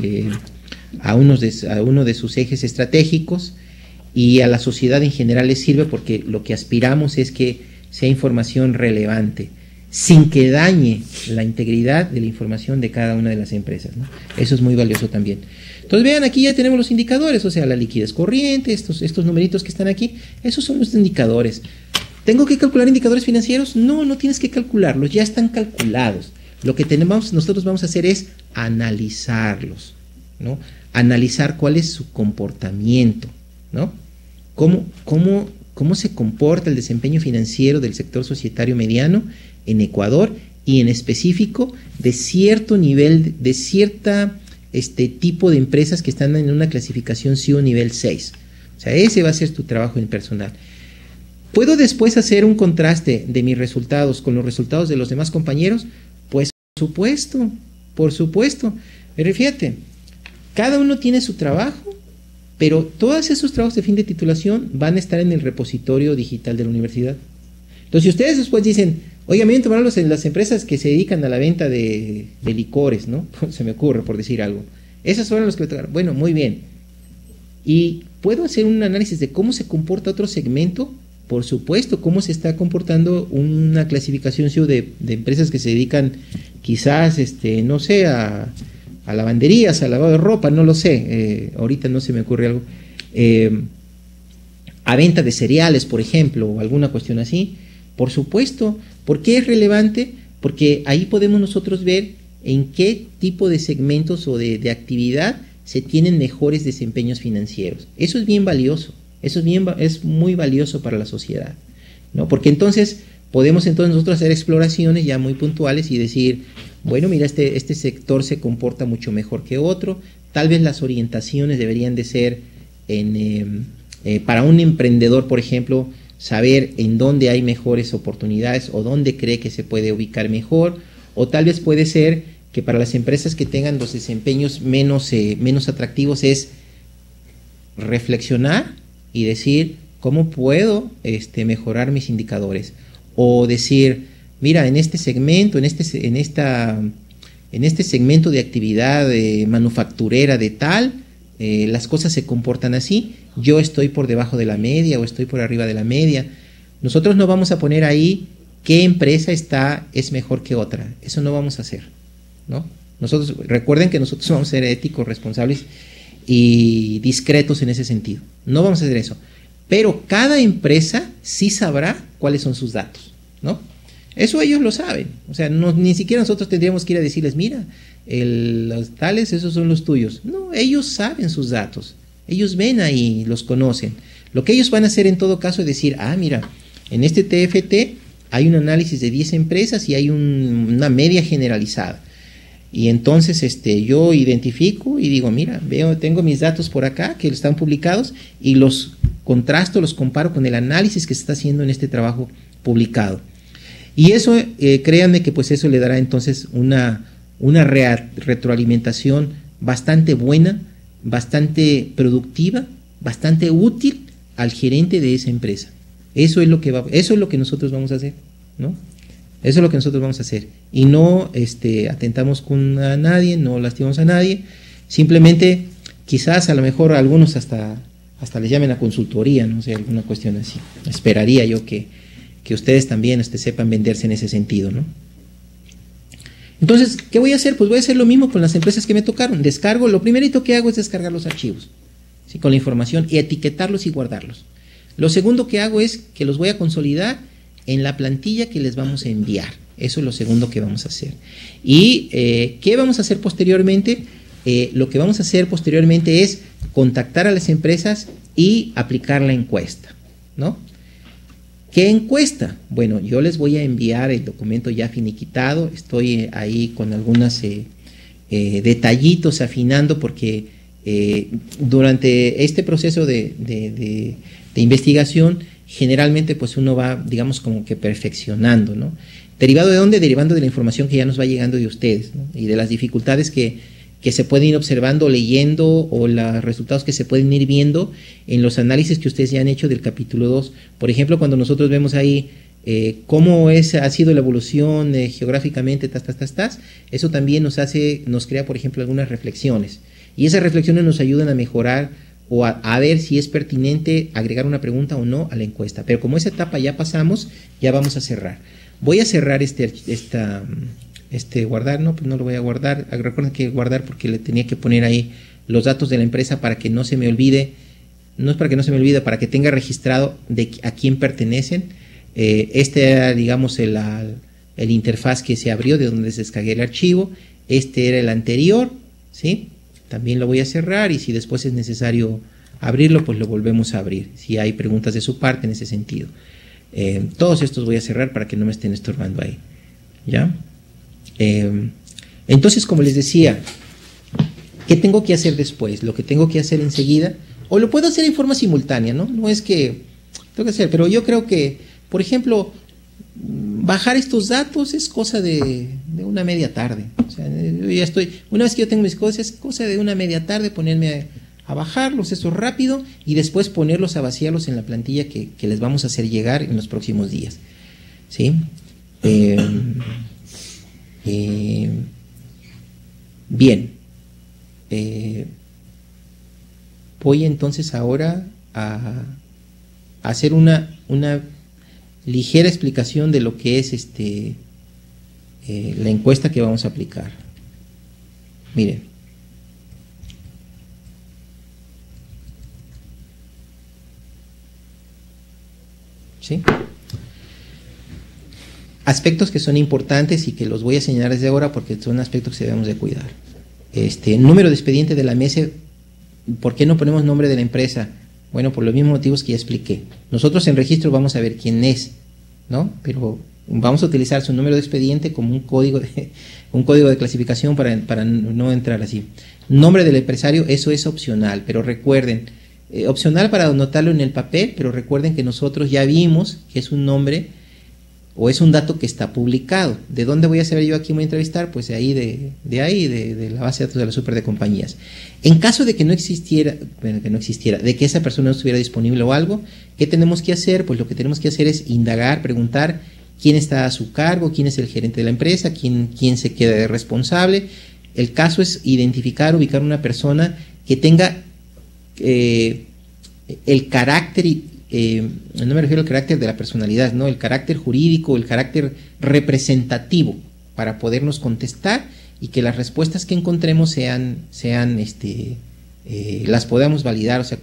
ejes estratégicos, y a la sociedad en general les sirve porque lo que aspiramos es que sea información relevante, sin que dañe la integridad de la información de cada una de las empresas, ¿no? Eso es muy valioso también. Entonces vean, aquí ya tenemos los indicadores, o sea, la liquidez corriente, estos numeritos que están aquí, esos son los indicadores. ¿Tengo que calcular indicadores financieros? No, no tienes que calcularlos, ya están calculados. Lo que nosotros vamos a hacer es analizarlos, ¿no? Analizar cuál es su comportamiento, ¿no? cómo se comporta el desempeño financiero del sector societario mediano en Ecuador y en específico de cierto nivel, de cierta tipo de empresas que están en una clasificación CEO nivel 6. O sea, ese va a ser tu trabajo en personal. ¿Puedo después hacer un contraste de mis resultados con los resultados de los demás compañeros? Pues por supuesto. Pero fíjate, cada uno tiene su trabajo, pero todos esos trabajos de fin de titulación van a estar en el repositorio digital de la universidad. Entonces, si ustedes después dicen, oiga, me tomaron las empresas que se dedican a la venta de licores, ¿no? Se me ocurre, por decir algo. Esas fueron las que me tocaron. Bueno, muy bien. ¿Y puedo hacer un análisis de cómo se comporta otro segmento? Por supuesto, cómo se está comportando una clasificación de empresas que se dedican quizás, no sé, a lavanderías, a lavado de ropa, no lo sé, ahorita no se me ocurre algo, a venta de cereales, por ejemplo, o alguna cuestión así. Por supuesto. ¿Por qué es relevante? Porque ahí podemos nosotros ver en qué tipo de segmentos o de actividad se tienen mejores desempeños financieros. Eso es bien valioso. Eso es muy valioso para la sociedad, ¿no? Porque entonces podemos nosotros hacer exploraciones ya muy puntuales y decir, bueno, mira, este sector se comporta mucho mejor que otro, tal vez las orientaciones deberían de ser para un emprendedor, por ejemplo, saber en dónde hay mejores oportunidades o dónde cree que se puede ubicar mejor, o tal vez puede ser que para las empresas que tengan los desempeños menos atractivos es reflexionar y decir, ¿cómo puedo mejorar mis indicadores? O decir, mira, en este segmento, en este segmento de actividad manufacturera de tal, las cosas se comportan así, yo estoy por debajo de la media o estoy por arriba de la media. Nosotros no vamos a poner ahí qué empresa es mejor que otra, eso no vamos a hacer, ¿no? Recuerden que nosotros vamos a ser éticos, responsables y discretos en ese sentido. No vamos a hacer eso. Pero cada empresa sí sabrá cuáles son sus datos, ¿no? Eso ellos lo saben. O sea, ni siquiera nosotros tendríamos que ir a decirles, mira, los tales, esos son los tuyos. No, ellos saben sus datos. Ellos ven ahí, los conocen. Lo que ellos van a hacer en todo caso es decir, mira, en este TFT hay un análisis de 10 empresas y hay una media generalizada. Y entonces yo identifico y digo, mira, tengo mis datos por acá que están publicados y los contrasto, los comparo con el análisis que se está haciendo en este trabajo publicado. Y eso, créanme que pues eso le dará entonces una retroalimentación bastante buena, bastante productiva, bastante útil al gerente de esa empresa. Eso es lo que nosotros vamos a hacer, ¿no? Eso es lo que nosotros vamos a hacer. Y no atentamos con a nadie, no lastimamos a nadie. Simplemente, quizás a lo mejor algunos hasta les llamen a consultoría, no sé, alguna cuestión así. Esperaría yo que ustedes también sepan venderse en ese sentido, ¿no? Entonces, ¿qué voy a hacer? Pues voy a hacer lo mismo con las empresas que me tocaron. Descargo, lo primerito que hago es descargar los archivos, ¿sí? Con la información y etiquetarlos y guardarlos. Lo segundo que hago es que los voy a consolidar en la plantilla que les vamos a enviar. Eso es lo segundo que vamos a hacer. ¿Y qué vamos a hacer posteriormente? Lo que vamos a hacer posteriormente es contactar a las empresas y aplicar la encuesta, ¿no? ¿Qué encuesta? Bueno, yo les voy a enviar el documento ya finiquitado. Estoy ahí con algunos detallitos afinando porque durante este proceso de investigación generalmente pues uno va, digamos, como que perfeccionando, ¿no? ¿Derivado de dónde? Derivando de la información que ya nos va llegando de ustedes, ¿no? Y de las dificultades que se pueden ir observando, leyendo, o los resultados que se pueden ir viendo en los análisis que ustedes ya han hecho del capítulo 2. Por ejemplo, cuando nosotros vemos ahí cómo ha sido la evolución geográficamente, eso también nos crea, por ejemplo, algunas reflexiones. Y esas reflexiones nos ayudan a mejorar o a ver si es pertinente agregar una pregunta o no a la encuesta. Pero como esa etapa ya pasamos, ya vamos a cerrar. Voy a cerrar guardar, no, pues no lo voy a guardar. Recuerden que guardar porque le tenía que poner ahí los datos de la empresa para que no se me olvide. No es para que no se me olvide, para que tenga registrado a quién pertenecen. Era, digamos, el interfaz que se abrió de donde descargué el archivo. Este era el anterior, ¿sí? También lo voy a cerrar y si después es necesario abrirlo, pues lo volvemos a abrir, si hay preguntas de su parte en ese sentido. Todos estos voy a cerrar para que no me estén estorbando ahí, ¿ya? Entonces, como les decía, ¿qué tengo que hacer después? Lo que tengo que hacer enseguida, o lo puedo hacer en forma simultánea, ¿no? No es que tengo que hacer, pero yo creo que, por ejemplo, bajar estos datos es cosa de una media tarde. O sea, yo ya estoy, una vez que yo tengo mis cosas, es cosa de una media tarde ponerme a bajarlos, eso rápido, y después ponerlos a vaciarlos en la plantilla que les vamos a hacer llegar en los próximos días, ¿sí? Bien. Voy entonces ahora a hacer una ligera explicación de lo que es la encuesta que vamos a aplicar. Miren. ¿Sí? Aspectos que son importantes y que los voy a señalar desde ahora porque son aspectos que debemos de cuidar. Número de expediente de la mesa. ¿Por qué no ponemos nombre de la empresa? Bueno, por los mismos motivos que ya expliqué. Nosotros en registro vamos a ver quién es, ¿no? Pero vamos a utilizar su número de expediente como un código de clasificación para no entrar así. Nombre del empresario, eso es opcional, pero recuerden, opcional para anotarlo en el papel, pero recuerden que nosotros ya vimos que es un nombre o es un dato que está publicado. ¿De dónde voy a saber yo a quién voy a entrevistar? Pues de ahí, de la base de datos de la super de compañías. En caso de que no existiera, de que esa persona no estuviera disponible o algo, ¿qué tenemos que hacer? Pues lo que tenemos que hacer es indagar, preguntar quién está a su cargo, quién es el gerente de la empresa, quién se queda de responsable. El caso es identificar, ubicar una persona que tenga el carácter no me refiero al carácter de la personalidad, no, el carácter jurídico, el carácter representativo para podernos contestar y que las respuestas que encontremos sean las podamos validar, o sea,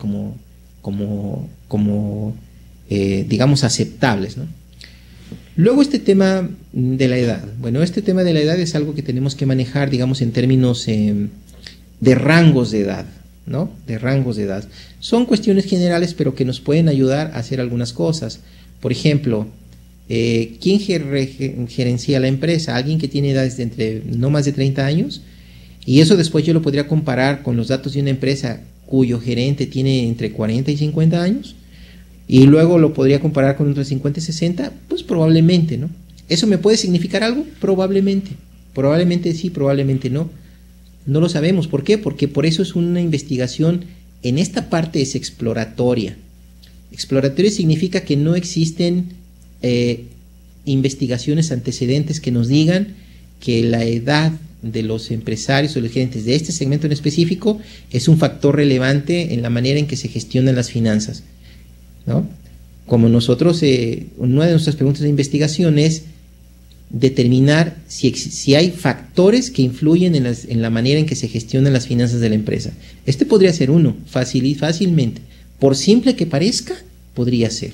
digamos aceptables, ¿no? Luego este tema de la edad. Bueno, este tema de la edad es algo que tenemos que manejar, digamos, en términos de rangos de edad, ¿no? De rangos de edad. Son cuestiones generales, pero que nos pueden ayudar a hacer algunas cosas. Por ejemplo, ¿quién gerencia la empresa? Alguien que tiene edades de entre no más de 30 años. Y eso después yo lo podría comparar con los datos de una empresa cuyo gerente tiene entre 40 y 50 años. Y luego lo podría comparar con otros 50 y 60. Pues probablemente, ¿no? ¿Eso me puede significar algo? Probablemente. Probablemente sí, probablemente no. No lo sabemos. ¿Por qué? Porque por eso es una investigación. En esta parte es exploratoria. Exploratoria significa que no existen investigaciones antecedentes que nos digan que la edad de los empresarios o los gerentes de este segmento en específico es un factor relevante en la manera en que se gestionan las finanzas, ¿no? Como nosotros, una de nuestras preguntas de investigación es determinar si hay factores que influyen en la manera en que se gestionan las finanzas de la empresa. Este podría ser uno, fácilmente. Por simple que parezca, podría ser.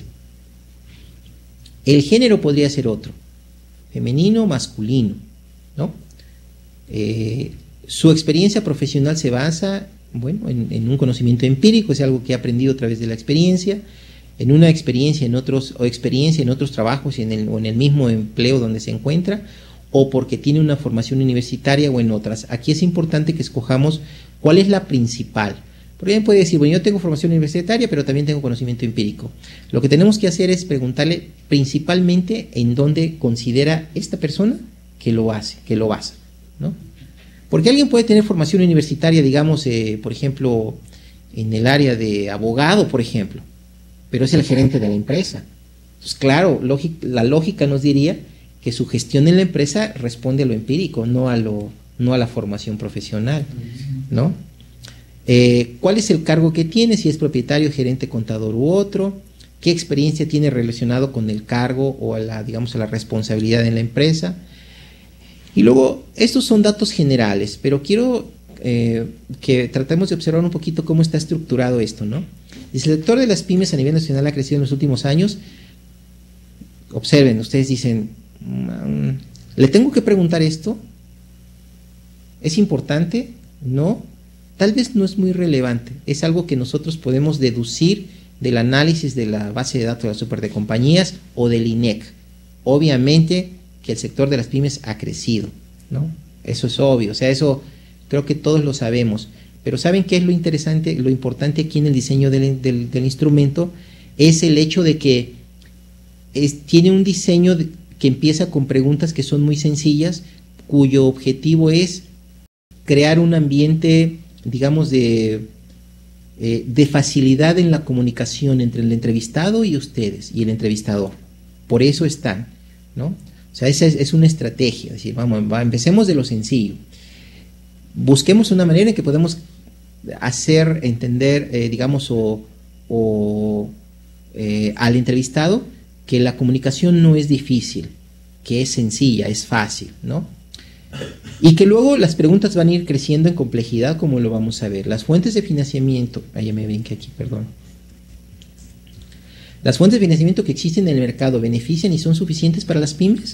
El género podría ser otro, femenino, masculino, ¿no? Su experiencia profesional se basa, bueno, en un conocimiento empírico, es algo que ha aprendido a través de la experiencia, en una experiencia en otros trabajos o en el mismo empleo donde se encuentra, o porque tiene una formación universitaria o en otras. Aquí es importante que escojamos cuál es la principal. Porque alguien puede decir, bueno, yo tengo formación universitaria, pero también tengo conocimiento empírico. Lo que tenemos que hacer es preguntarle principalmente en dónde considera esta persona que lo hace, que lo basa, ¿no? Porque alguien puede tener formación universitaria, digamos, por ejemplo, en el área de abogado, por ejemplo, pero es el gerente de la empresa. Pues claro, la lógica nos diría que su gestión en la empresa responde a lo empírico, no a la formación profesional, ¿no? ¿Cuál es el cargo que tiene? Si es propietario, gerente, contador u otro. ¿Qué experiencia tiene relacionado con el cargo o a la responsabilidad en la empresa? Y luego, estos son datos generales, pero quiero que tratemos de observar un poquito cómo está estructurado esto, ¿no? El sector de las pymes a nivel nacional ha crecido en los últimos años. Observen, ustedes dicen, ¿le tengo que preguntar esto? ¿Es importante? No. tal vez no es muy relevante, es algo que nosotros podemos deducir del análisis de la base de datos de la super de compañías o del INEC. Obviamente que el sector de las pymes ha crecido, ¿no? Eso es obvio, o sea, eso creo que todos lo sabemos. Pero ¿saben qué es lo interesante, lo importante aquí en el diseño del instrumento? Es el hecho de que tiene un diseño que empieza con preguntas que son muy sencillas, cuyo objetivo es crear un ambiente, digamos, de facilidad en la comunicación entre el entrevistado y ustedes, y el entrevistador. Por eso están, ¿no? O sea, esa es una estrategia, es decir, empecemos de lo sencillo. Busquemos una manera en que podemos hacer entender, digamos, al entrevistado que la comunicación no es difícil, que es sencilla, es fácil, ¿no? Y que luego las preguntas van a ir creciendo en complejidad, como lo vamos a ver. Las fuentes de financiamiento, ya me ven que aquí, perdón. ¿Las fuentes de financiamiento que existen en el mercado benefician y son suficientes para las pymes?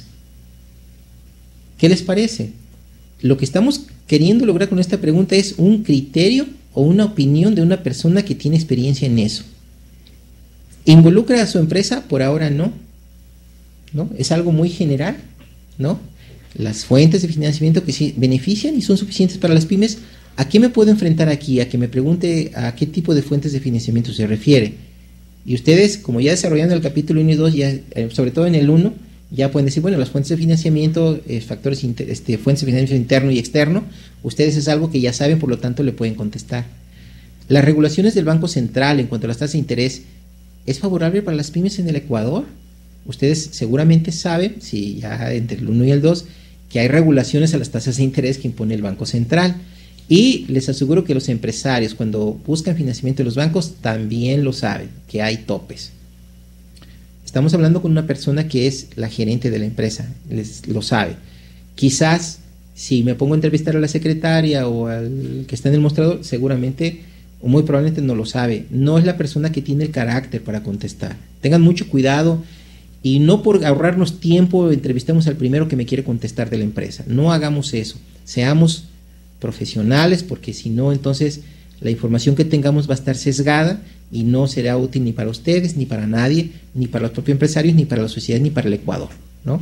¿Qué les parece? Lo que estamos queriendo lograr con esta pregunta es un criterio o una opinión de una persona que tiene experiencia en eso. ¿Involucra a su empresa? Por ahora no. ¿No? Es algo muy general, ¿no? Las fuentes de financiamiento que sí benefician y son suficientes para las pymes. ¿A qué me puedo enfrentar aquí? A que me pregunte a qué tipo de fuentes de financiamiento se refiere. Y ustedes, como ya desarrollando el capítulo 1 y 2, ya, sobre todo en el 1, ya pueden decir, bueno, las fuentes de financiamiento, fuentes de financiamiento interno y externo, ustedes es algo que ya saben, por lo tanto le pueden contestar. Las regulaciones del Banco Central en cuanto a las tasas de interés, ¿es favorable para las pymes en el Ecuador? Ustedes seguramente saben, si ya entre el 1 y el 2, que hay regulaciones a las tasas de interés que impone el Banco Central. Y les aseguro que los empresarios, cuando buscan financiamiento de los bancos, también lo saben, que hay topes. Estamos hablando con una persona que es la gerente de la empresa, lo sabe. Quizás, si me pongo a entrevistar a la secretaria o al que está en el mostrador, seguramente o muy probablemente no lo sabe. No es la persona que tiene el carácter para contestar. Tengan mucho cuidado. Y no por ahorrarnos tiempo entrevistemos al primero que me quiere contestar de la empresa. No hagamos eso. Seamos profesionales, porque si no, entonces la información que tengamos va a estar sesgada y no será útil ni para ustedes, ni para nadie, ni para los propios empresarios, ni para la sociedad, ni para el Ecuador, ¿no?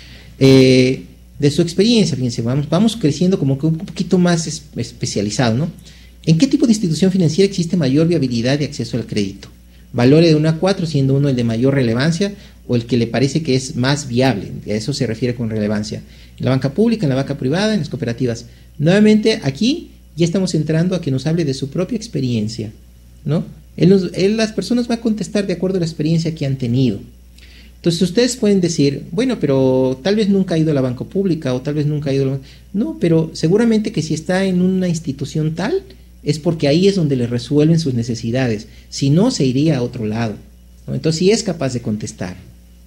De su experiencia, fíjense, vamos creciendo como que un poquito más especializado, ¿no? ¿En qué tipo de institución financiera existe mayor viabilidad de acceso al crédito? Valore de 1 a 4, siendo uno el de mayor relevancia o el que le parece que es más viable. A eso se refiere con relevancia. En la banca pública, en la banca privada, en las cooperativas. Nuevamente, aquí ya estamos entrando a que nos hable de su propia experiencia, ¿no? Las personas van a contestar de acuerdo a la experiencia que han tenido. Entonces, ustedes pueden decir, bueno, pero tal vez nunca ha ido a la banca pública o tal vez nunca ha ido a la... No, pero seguramente que si está en una institución tal, es porque ahí es donde le resuelven sus necesidades. Si no, se iría a otro lado, ¿no? Entonces, sí es capaz de contestar.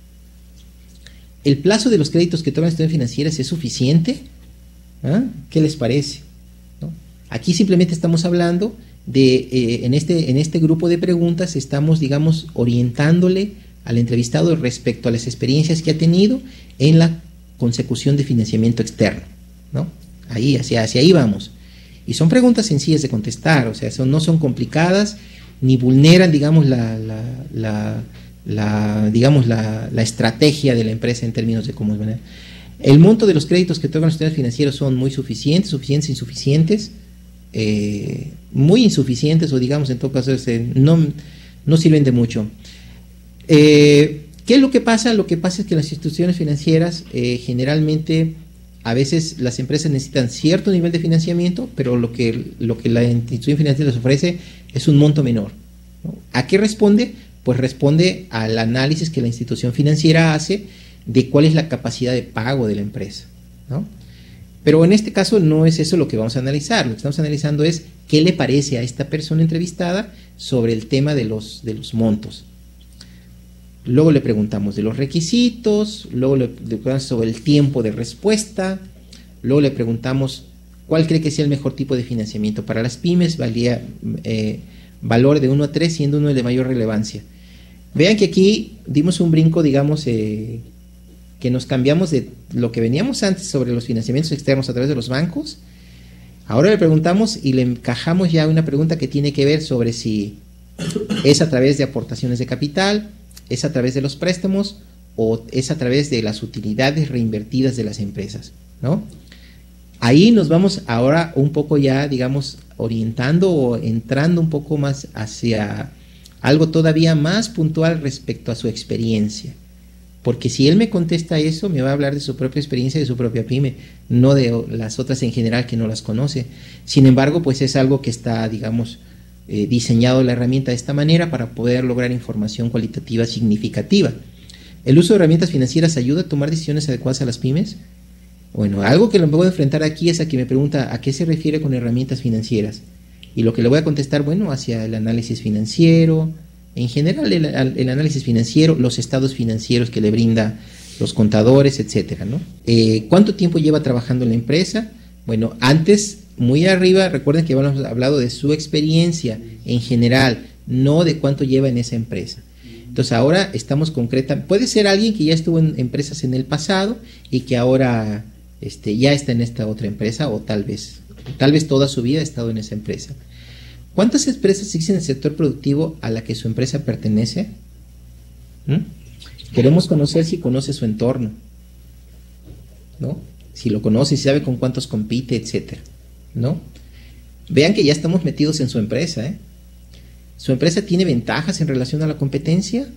¿El plazo de los créditos que toman las instituciones financieras es suficiente? ¿Ah? ¿Qué les parece? ¿No? Aquí simplemente estamos hablando de, en este grupo de preguntas, estamos, digamos, orientándole al entrevistado respecto a las experiencias que ha tenido en la consecución de financiamiento externo, ¿no? Ahí, hacia ahí vamos. Y son preguntas sencillas de contestar, o sea, no son complicadas, ni vulneran, digamos, la estrategia de la empresa en términos de cómo es manejar. El monto de los créditos que tocan los sistemas financieros son muy suficientes, insuficientes, muy insuficientes, o digamos, en todo caso, no sirven de mucho. ¿Qué es lo que pasa? Lo que pasa es que las instituciones financieras generalmente, a veces las empresas necesitan cierto nivel de financiamiento, pero lo que la institución financiera les ofrece es un monto menor, ¿no? ¿A qué responde? Pues responde al análisis que la institución financiera hace de cuál es la capacidad de pago de la empresa, ¿no? Pero en este caso no es eso lo que vamos a analizar. Lo que estamos analizando es qué le parece a esta persona entrevistada sobre el tema de los montos. Luego le preguntamos de los requisitos, luego le preguntamos sobre el tiempo de respuesta, luego le preguntamos cuál cree que sea el mejor tipo de financiamiento para las pymes, valor de 1 a 3, siendo uno el de mayor relevancia. Vean que aquí dimos un brinco, digamos, que nos cambiamos de lo que veníamos antes sobre los financiamientos externos a través de los bancos Ahora le preguntamos y le encajamos ya una pregunta que tiene que ver sobre si es a través de aportaciones de capital, es a través de los préstamos o es a través de las utilidades reinvertidas de las empresas, ¿no? Ahí nos vamos ahora un poco ya, digamos, orientando o entrando un poco más hacia algo todavía más puntual respecto a su experiencia. Porque si él me contesta eso, me va a hablar de su propia experiencia, de su propia pyme, no de las otras en general que no las conoce. Sin embargo, pues es algo que está, digamos, diseñado la herramienta de esta manera para poder lograr información cualitativa significativa. ¿El uso de herramientas financieras ayuda a tomar decisiones adecuadas a las pymes? Bueno, algo que lo puedo enfrentar aquí es a que me pregunta a qué se refiere con herramientas financieras. Y lo que le voy a contestar, bueno, hacia el análisis financiero, en general el análisis financiero, los estados financieros que le brinda los contadores, etcétera, ¿no? ¿Cuánto tiempo lleva trabajando en la empresa? Bueno, antes, muy arriba, recuerden que habíamos hablado de su experiencia en general, no de cuánto lleva en esa empresa. Entonces ahora estamos concreta, puede ser alguien que ya estuvo en empresas en el pasado y que ahora ya está en esta otra empresa, o tal vez toda su vida ha estado en esa empresa. ¿Cuántas empresas existen en el sector productivo a la que su empresa pertenece? Queremos conocer si conoce su entorno, ¿no? Si lo conoce, si sabe con cuántos compite, etcétera, ¿no? Vean que ya estamos metidos en su empresa, ¿eh? ¿Su empresa tiene ventajas en relación a la competencia?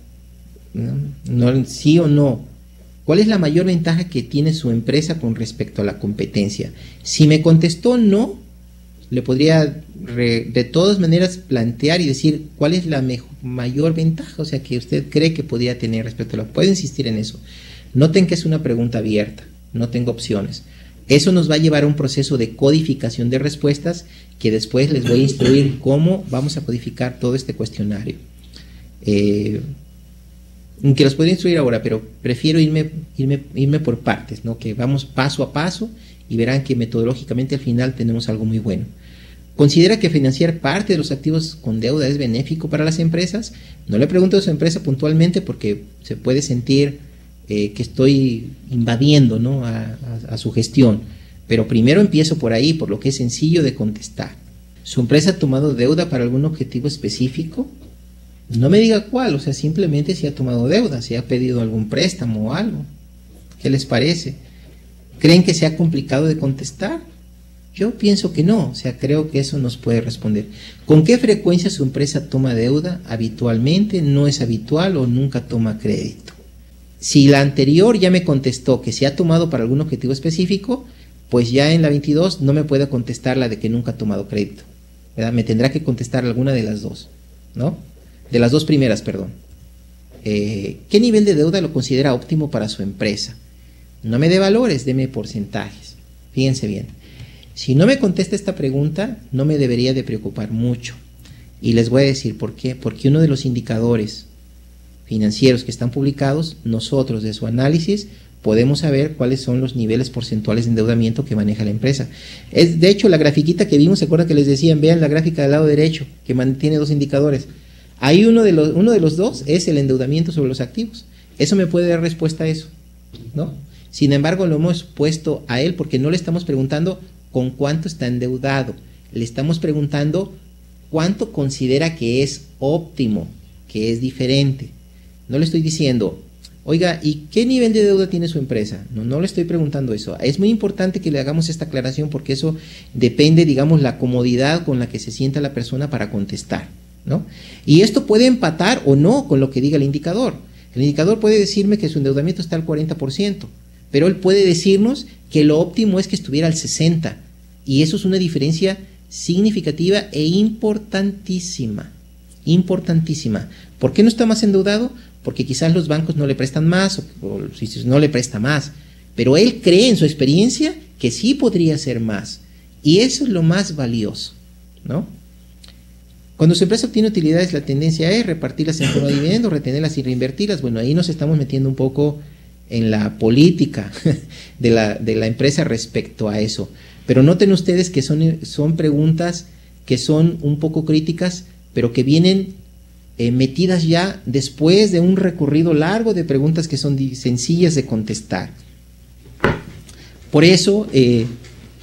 ¿No? ¿Sí o no? ¿Cuál es la mayor ventaja que tiene su empresa con respecto a la competencia? Si me contestó no, le podría de todas maneras plantear y decir cuál es la mayor ventaja, o sea, que usted cree que podría tener respecto a la... Puede insistir en eso. Noten que es una pregunta abierta, no tengo opciones. Eso nos va a llevar a un proceso de codificación de respuestas que después les voy a instruir cómo vamos a codificar todo este cuestionario. Que los podría instruir ahora, pero prefiero irme por partes, ¿no? Que vamos paso a paso y verán que metodológicamente al final tenemos algo muy bueno. ¿Considera que financiar parte de los activos con deuda es benéfico para las empresas? No le pregunto a su empresa puntualmente porque se puede sentir que estoy invadiendo, ¿no? a su gestión. Pero primero empiezo por ahí, por lo que es sencillo de contestar. ¿Su empresa ha tomado deuda para algún objetivo específico? No me diga cuál, o sea, simplemente si ha tomado deuda, si ha pedido algún préstamo o algo. ¿Qué les parece? ¿Creen que sea complicado de contestar? Yo pienso que no, o sea, creo que eso nos puede responder. ¿Con qué frecuencia su empresa toma deuda? ¿Habitualmente? ¿No es habitual o nunca toma crédito? Si la anterior ya me contestó que se ha tomado para algún objetivo específico, pues ya en la 22 no me puede contestar la de que nunca ha tomado crédito, ¿verdad? Me tendrá que contestar alguna de las dos, ¿no? De las dos primeras, perdón. ¿Qué nivel de deuda lo considera óptimo para su empresa? No me dé valores, deme porcentajes. Fíjense bien. Si no me contesta esta pregunta, no me debería de preocupar mucho. Y les voy a decir por qué. Porque uno de los indicadores financieros que están publicados, nosotros de su análisis podemos saber cuáles son los niveles porcentuales de endeudamiento que maneja la empresa. De hecho, la grafiquita que vimos, ¿se acuerdan que les decían? Vean la gráfica del lado derecho, que tiene dos indicadores. Ahí uno de los dos es el endeudamiento sobre los activos. Eso me puede dar respuesta a eso, ¿no? Sin embargo, lo hemos puesto a él porque no le estamos preguntando con cuánto está endeudado. Le estamos preguntando cuánto considera que es óptimo, que es diferente. No le estoy diciendo, oiga, ¿y qué nivel de deuda tiene su empresa? No le estoy preguntando eso. Es muy importante que le hagamos esta aclaración porque eso depende, digamos, la comodidad con la que se sienta la persona para contestar, ¿no? Y esto puede empatar o no con lo que diga el indicador. El indicador puede decirme que su endeudamiento está al 40%, pero él puede decirnos que lo óptimo es que estuviera al 60%, y eso es una diferencia significativa e importantísima. Importantísima. ¿Por qué no está más endeudado? Porque quizás los bancos no le prestan más o si no le presta más, pero él cree en su experiencia que sí podría ser más, y eso es lo más valioso, ¿no? Cuando su empresa obtiene utilidades, la tendencia es repartirlas en forma de dividendos, retenerlas y reinvertirlas. Bueno, ahí nos estamos metiendo un poco en la política de la empresa respecto a eso. Pero noten ustedes que son preguntas que son un poco críticas, pero que vienen metidas ya después de un recorrido largo de preguntas que son sencillas de contestar. Por eso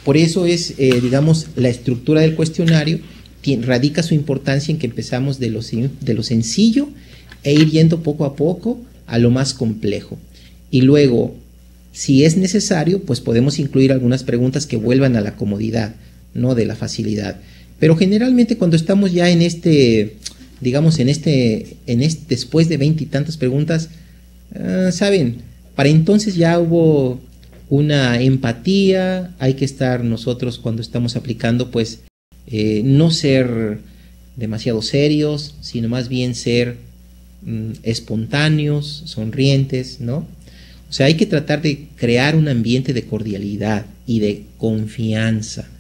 Por eso es, digamos, la estructura del cuestionario radica su importancia en que empezamos de lo sencillo e ir yendo poco a poco a lo más complejo. Y luego, si es necesario, pues podemos incluir algunas preguntas que vuelvan a la comodidad, no de la facilidad. Pero generalmente cuando estamos ya en digamos, después de 20 y tantas preguntas, ¿saben? Para entonces ya hubo una empatía, hay que estar nosotros cuando estamos aplicando, pues, no ser demasiado serios, sino más bien ser espontáneos, sonrientes, ¿no? O sea, hay que tratar de crear un ambiente de cordialidad y de confianza.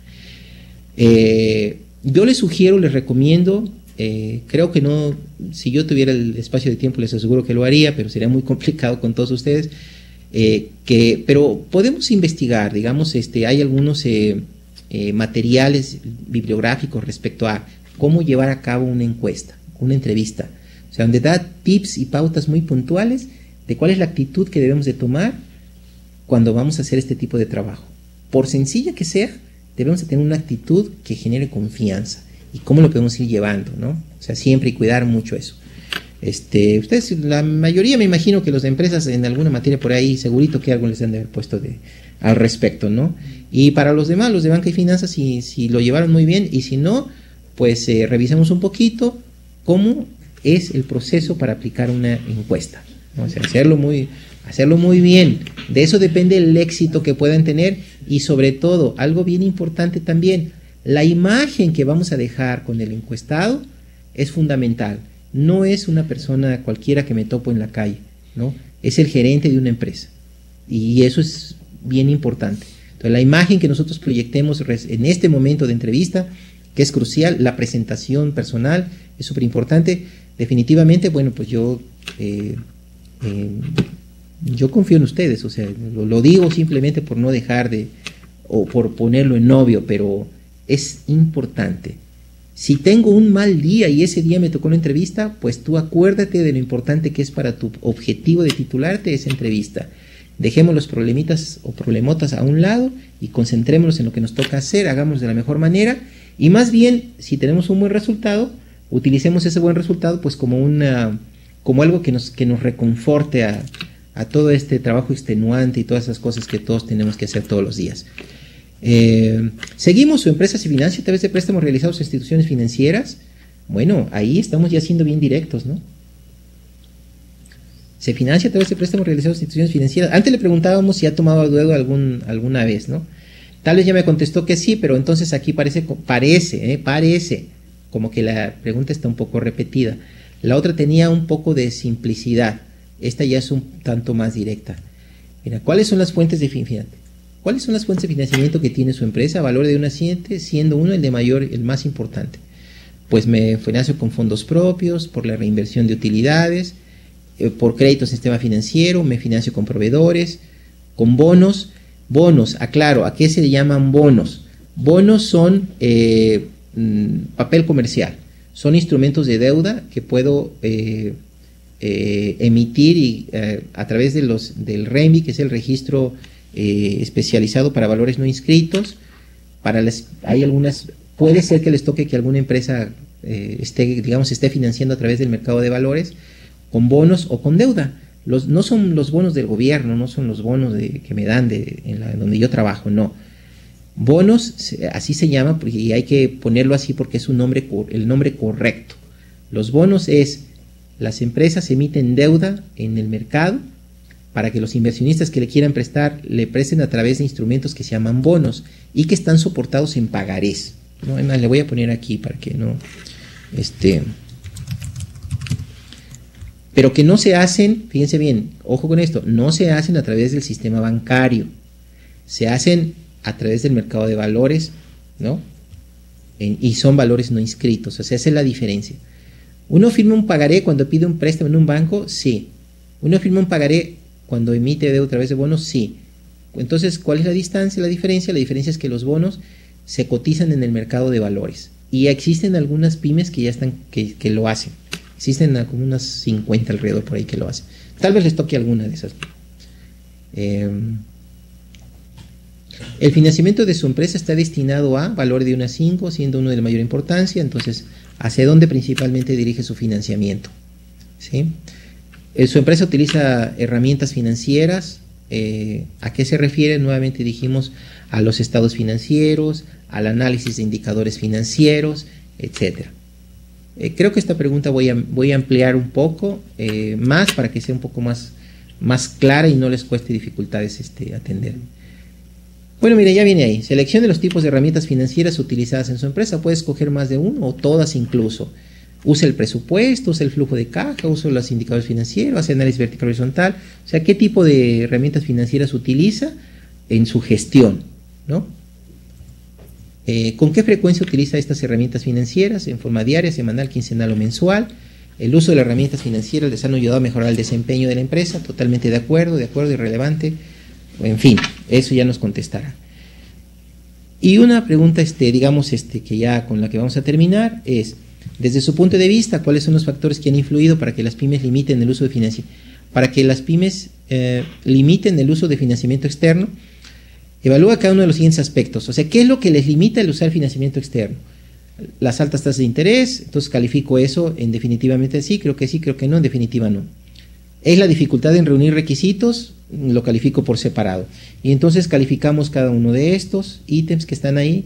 Yo les sugiero, les recomiendo, creo que no, si yo tuviera el espacio de tiempo les aseguro que lo haría, pero sería muy complicado con todos ustedes, pero podemos investigar, digamos, hay algunos materiales bibliográficos respecto a cómo llevar a cabo una encuesta, una entrevista, o sea, donde da tips y pautas muy puntuales de cuál es la actitud que debemos de tomar cuando vamos a hacer este tipo de trabajo. Por sencilla que sea, debemos de tener una actitud que genere confianza y cómo lo podemos ir llevando, ¿no? O sea, siempre y cuidar mucho eso. Ustedes, la mayoría me imagino que las empresas en alguna materia por ahí, segurito que algo les han de haber puesto al respecto, ¿no? Y para los demás, los de banca y finanzas, si lo llevaron muy bien, y si no, pues revisemos un poquito cómo es el proceso para aplicar una encuesta, ¿no? O sea, hacerlo muy bien. De eso depende el éxito que puedan tener y sobre todo, algo bien importante también, la imagen que vamos a dejar con el encuestado es fundamental. No es una persona cualquiera que me topo en la calle, ¿no? Es el gerente de una empresa y eso es bien importante. Entonces, la imagen que nosotros proyectemos en este momento de entrevista, que es crucial, la presentación personal es súper importante. Definitivamente, bueno, pues yo confío en ustedes, o sea, lo digo simplemente por no dejar o por ponerlo en obvio, pero es importante. Si tengo un mal día y ese día me tocó una entrevista, pues tú acuérdate de lo importante que es para tu objetivo de titularte esa entrevista. Dejemos los problemitas o problemotas a un lado y concentrémonos en lo que nos toca hacer, hagámoslo de la mejor manera y más bien, si tenemos un buen resultado, utilicemos ese buen resultado pues como algo que nos reconforte a todo este trabajo extenuante y todas esas cosas que todos tenemos que hacer todos los días. Seguimos. Su empresa se financia a través de préstamos realizados a instituciones financieras. Bueno, ahí estamos ya siendo bien directos, ¿no? Se financia a través de préstamos realizados a instituciones financieras. Antes le preguntábamos si ha tomado deuda alguna vez, ¿no? Tal vez ya me contestó que sí, pero entonces aquí parece como que la pregunta está un poco repetida. La otra tenía un poco de simplicidad. Esta ya es un tanto más directa. Mira, ¿cuáles son las fuentes de financiamiento? ¿Cuáles son las fuentes de financiamiento que tiene su empresa? Valor de un asiente, siendo uno el más importante. Pues me financio con fondos propios, por la reinversión de utilidades, por crédito sistema financiero, me financio con proveedores, con bonos. Bonos, aclaro, ¿a qué se le llaman bonos? Bonos son papel comercial, son instrumentos de deuda que puedo emitir a través del REMI, que es el registro especializado para valores no inscritos. Puede ser que les toque que alguna empresa esté financiando a través del mercado de valores con bonos o con deuda. No son los bonos del gobierno, no son los bonos que me dan donde yo trabajo, no. Bonos, así se llama, y hay que ponerlo así porque es el nombre correcto. Los bonos las empresas emiten deuda en el mercado para que los inversionistas que le quieran prestar, le presten a través de instrumentos que se llaman bonos y que están soportados en pagarés, ¿no? Además, le voy a poner aquí para que no... pero que no se hacen, fíjense bien, ojo con esto, no se hacen a través del sistema bancario, se hacen a través del mercado de valores, ¿no? Y son valores no inscritos, o sea, esa es la diferencia. ¿Uno firma un pagaré cuando pide un préstamo en un banco? Sí. ¿Uno firma un pagaré cuando emite deuda a través de bonos? Sí. Entonces, ¿cuál es la distancia? La diferencia es que los bonos se cotizan en el mercado de valores y existen algunas pymes que ya están, que lo hacen. Existen como unas 50 alrededor por ahí que lo hacen. Tal vez les toque alguna de esas. El financiamiento de su empresa está destinado a valor de 1 a 5, siendo uno de mayor importancia. Entonces, ¿hacia dónde principalmente dirige su financiamiento? ¿Sí? Su empresa utiliza herramientas financieras. ¿A qué se refiere? Nuevamente dijimos a los estados financieros, al análisis de indicadores financieros, etcétera. Creo que esta pregunta voy a ampliar un poco más para que sea un poco más clara y no les cueste dificultades atender. Bueno, mire, ya viene ahí. Selección de los tipos de herramientas financieras utilizadas en su empresa. Puede escoger más de uno o todas incluso. Usa el presupuesto, usa el flujo de caja, usa los indicadores financieros, hace análisis vertical horizontal. O sea, ¿qué tipo de herramientas financieras utiliza en su gestión, ¿no? ¿Con qué frecuencia utiliza estas herramientas financieras? En forma diaria, semanal, quincenal o mensual. El uso de las herramientas financieras les han ayudado a mejorar el desempeño de la empresa. Totalmente de acuerdo, irrelevante. En fin, eso ya nos contestará. Y una pregunta, digamos, que ya con la que vamos a terminar es, desde su punto de vista, ¿cuáles son los factores que han influido para que las pymes limiten el uso de financiamiento? Para que las pymes limiten el uso de financiamiento externo, evalúa cada uno de los siguientes aspectos. O sea, ¿qué es lo que les limita el usar financiamiento externo? Las altas tasas de interés, entonces califico eso en definitivamente sí, creo que no, en definitiva no. Es la dificultad en reunir requisitos, lo califico por separado. Y entonces calificamos cada uno de estos ítems que están ahí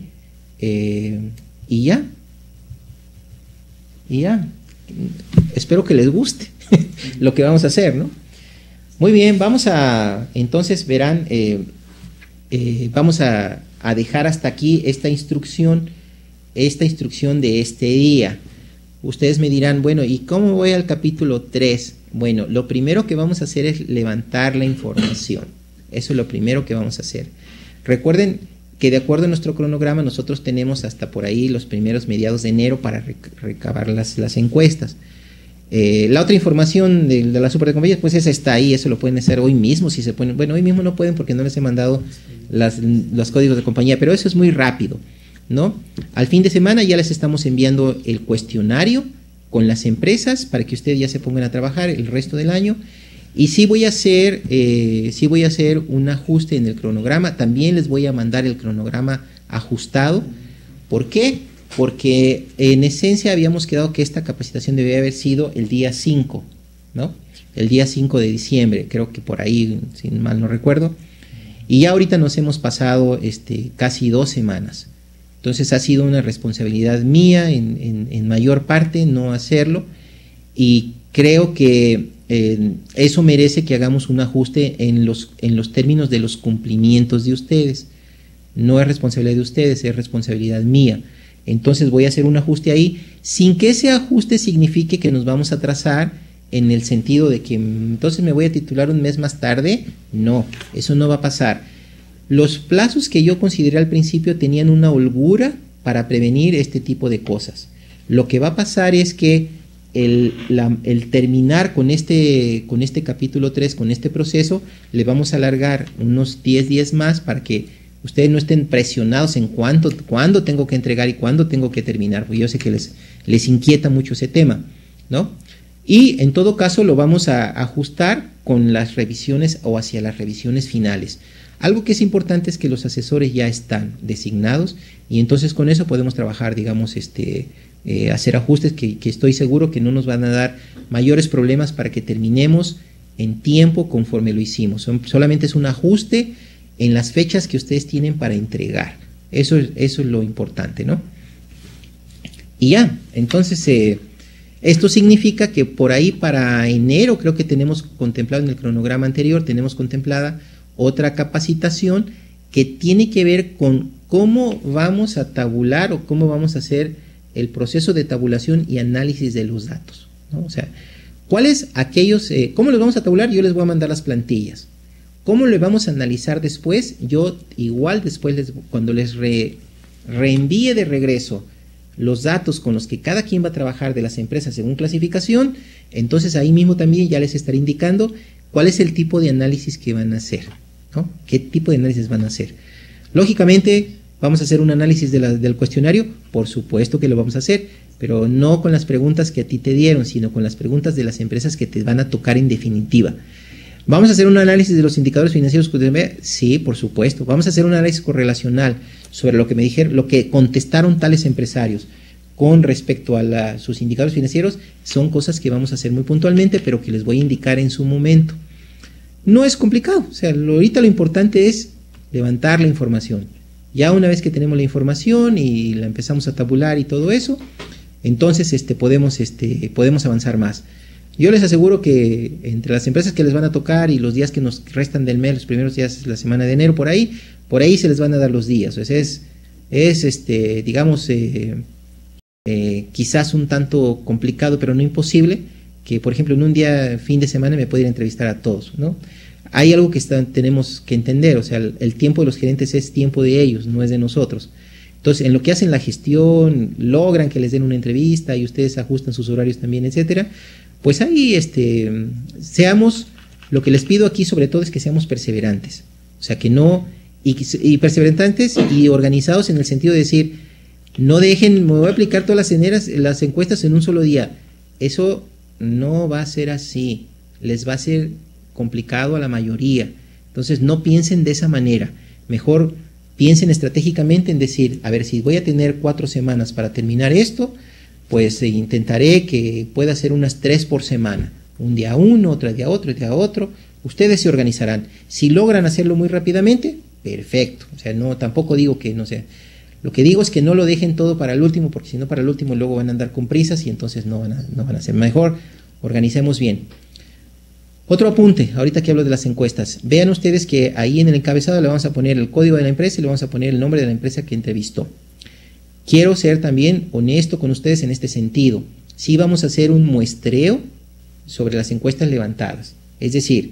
y ya. Y ya. Espero que les guste lo que vamos a hacer, ¿no? Muy bien, entonces verán, vamos a dejar hasta aquí esta instrucción de este día. Ustedes me dirán, bueno, ¿y cómo voy al capítulo 3? Bueno, lo primero que vamos a hacer es levantar la información. Eso es lo primero que vamos a hacer. Recuerden que de acuerdo a nuestro cronograma nosotros tenemos hasta por ahí los primeros mediados de enero para recabar las encuestas. La otra información de la super de compañías, pues esa está ahí, eso lo pueden hacer hoy mismo si se pueden. Bueno, hoy mismo no pueden porque no les he mandado los códigos de compañía, pero eso es muy rápido, ¿no? Al fin de semana ya les estamos enviando el cuestionario con las empresas para que ustedes ya se pongan a trabajar el resto del año. Y sí voy a hacer un ajuste en el cronograma. También les voy a mandar el cronograma ajustado. ¿Por qué? Porque en esencia habíamos quedado que esta capacitación debía haber sido el día 5, ¿no? El día 5 de diciembre, creo que por ahí, si mal no recuerdo. Y ya ahorita nos hemos pasado casi 2 semanas. Entonces ha sido una responsabilidad mía en mayor parte no hacerlo. Y creo que eso merece que hagamos un ajuste en los términos de los cumplimientos de ustedes. No es responsabilidad de ustedes, es responsabilidad mía. Entonces voy a hacer un ajuste ahí, sin que ese ajuste signifique que nos vamos a atrasar en el sentido de que entonces me voy a titular un mes más tarde. No, eso no va a pasar. Los plazos que yo consideré al principio tenían una holgura para prevenir este tipo de cosas. Lo que va a pasar es que el terminar con este capítulo 3, con este proceso, le vamos a alargar unos 10 días más para que ustedes no estén presionados en cuándo tengo que entregar y cuándo tengo que terminar, porque yo sé que les inquieta mucho ese tema, ¿no? Y en todo caso lo vamos a ajustar con las revisiones o hacia las revisiones finales. Algo que es importante es que los asesores ya están designados y entonces con eso podemos trabajar, digamos, hacer ajustes que estoy seguro que no nos van a dar mayores problemas para que terminemos en tiempo conforme lo hicimos. Solamente es un ajuste en las fechas que ustedes tienen para entregar. Eso es lo importante, ¿no? Y ya, entonces esto significa que por ahí para enero creo que tenemos contemplado en el cronograma anterior, tenemos contemplada otra capacitación que tiene que ver con cómo vamos a tabular o cómo vamos a hacer el proceso de tabulación y análisis de los datos, ¿no? O sea, ¿cuáles aquellos, cómo los vamos a tabular? Yo les voy a mandar las plantillas. ¿Cómo lo vamos a analizar después? Yo igual después, cuando les reenvíe de regreso los datos con los que cada quien va a trabajar de las empresas según clasificación, entonces ahí mismo también ya les estaré indicando cuál es el tipo de análisis que van a hacer, ¿no? ¿Qué tipo de análisis van a hacer? Lógicamente, ¿vamos a hacer un análisis del cuestionario? Por supuesto que lo vamos a hacer, pero no con las preguntas que a ti te dieron, sino con las preguntas de las empresas que te van a tocar en definitiva. ¿Vamos a hacer un análisis de los indicadores financieros? Sí, por supuesto. Vamos a hacer un análisis correlacional sobre lo que me dijeron, lo que contestaron tales empresarios con respecto a sus indicadores financieros. Son cosas que vamos a hacer muy puntualmente, pero que les voy a indicar en su momento. No es complicado, o sea, ahorita lo importante es levantar la información. Ya una vez que tenemos la información y la empezamos a tabular y todo eso, entonces podemos avanzar más. Yo les aseguro que entre las empresas que les van a tocar y los días que nos restan del mes, los primeros días de la semana de enero, por ahí se les van a dar los días. O sea, digamos, quizás un tanto complicado, pero no imposible, que por ejemplo en un día, fin de semana, me pueda ir a entrevistar a todos, ¿no? Hay algo que tenemos que entender, o sea, el tiempo de los gerentes es tiempo de ellos, no es de nosotros. Entonces, en lo que hacen la gestión, logran que les den una entrevista y ustedes ajustan sus horarios también, etcétera. Pues ahí seamos, lo que les pido aquí sobre todo es que seamos perseverantes, o sea que no, y perseverantes y organizados en el sentido de decir, no dejen, me voy a aplicar todas las encuestas en un solo día. Eso no va a ser así, les va a ser complicado a la mayoría. Entonces no piensen de esa manera, mejor piensen estratégicamente en decir, a ver, si voy a tener 4 semanas para terminar esto, pues intentaré que pueda ser unas 3 por semana, un día uno, otro día otro, ustedes se organizarán. Si logran hacerlo muy rápidamente, perfecto, o sea, no, tampoco digo que no sea, lo que digo es que no lo dejen todo para el último, porque si no para el último luego van a andar con prisas y entonces no van a hacer. Mejor organicemos bien. Otro apunte, ahorita que hablo de las encuestas, vean ustedes que ahí en el encabezado le vamos a poner el código de la empresa y le vamos a poner el nombre de la empresa que entrevistó. Quiero ser también honesto con ustedes en este sentido. Sí vamos a hacer un muestreo sobre las encuestas levantadas. Es decir,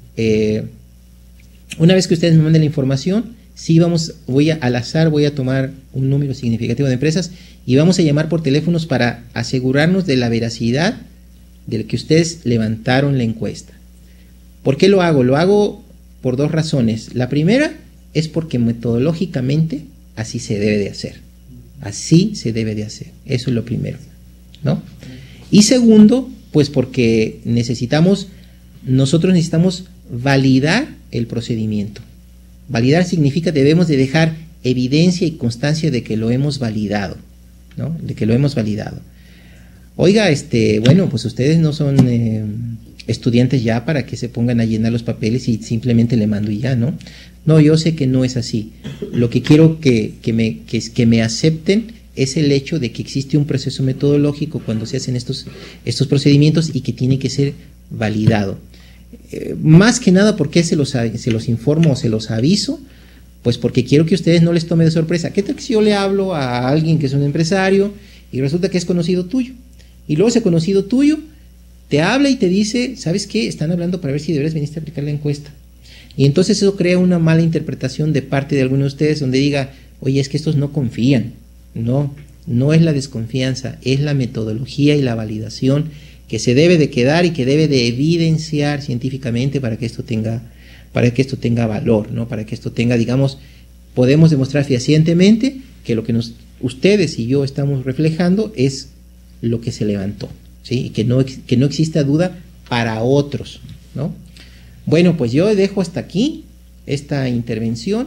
una vez que ustedes me manden la información, sí al azar voy a tomar un número significativo de empresas y vamos a llamar por teléfonos para asegurarnos de la veracidad de que ustedes levantaron la encuesta. ¿Por qué lo hago? Lo hago por 2 razones. La primera es porque metodológicamente así se debe de hacer. Así se debe de hacer. Eso es lo primero, ¿no? Y segundo, pues porque nosotros necesitamos validar el procedimiento. Validar significa debemos de dejar evidencia y constancia de que lo hemos validado, ¿no? De que lo hemos validado. Oiga, bueno, pues ustedes no son estudiantes ya para que se pongan a llenar los papeles y simplemente le mando y ya, ¿no? No, yo sé que no es así. Lo que quiero que me acepten es el hecho de que existe un proceso metodológico cuando se hacen estos procedimientos y que tiene que ser validado. Más que nada, ¿por qué se los informo o se los aviso? Pues porque quiero que ustedes no les tome de sorpresa. ¿Qué tal que si yo le hablo a alguien que es un empresario y resulta que es conocido tuyo? Y luego ese conocido tuyo te habla y te dice, ¿sabes qué? Están hablando para ver si de veras viniste a aplicar la encuesta. Y entonces eso crea una mala interpretación de parte de alguno de ustedes donde diga, oye, es que estos no confían. No es la desconfianza, es la metodología y la validación que se debe de quedar y que debe de evidenciar científicamente para que esto tenga valor, ¿no? Para que esto tenga, digamos, podemos demostrar fehacientemente que lo que ustedes y yo estamos reflejando es lo que se levantó, ¿sí? Y que no exista duda para otros, ¿no? Bueno, pues yo dejo hasta aquí esta intervención.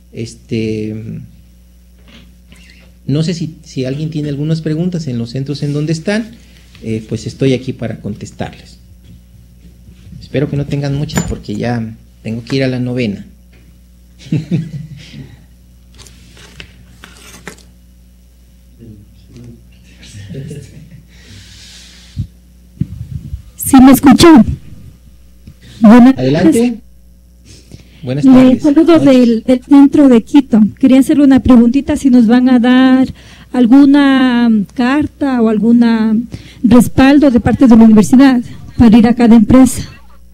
No sé si alguien tiene algunas preguntas en los centros en donde están, pues estoy aquí para contestarles. Espero que no tengan muchas porque ya tengo que ir a la 9ª. ¿Sí me escuchan? Adelante. Buenas tardes. Les saludo del centro de Quito. Quería hacerle una preguntita, si nos van a dar alguna carta o algún respaldo de parte de la universidad para ir a cada empresa.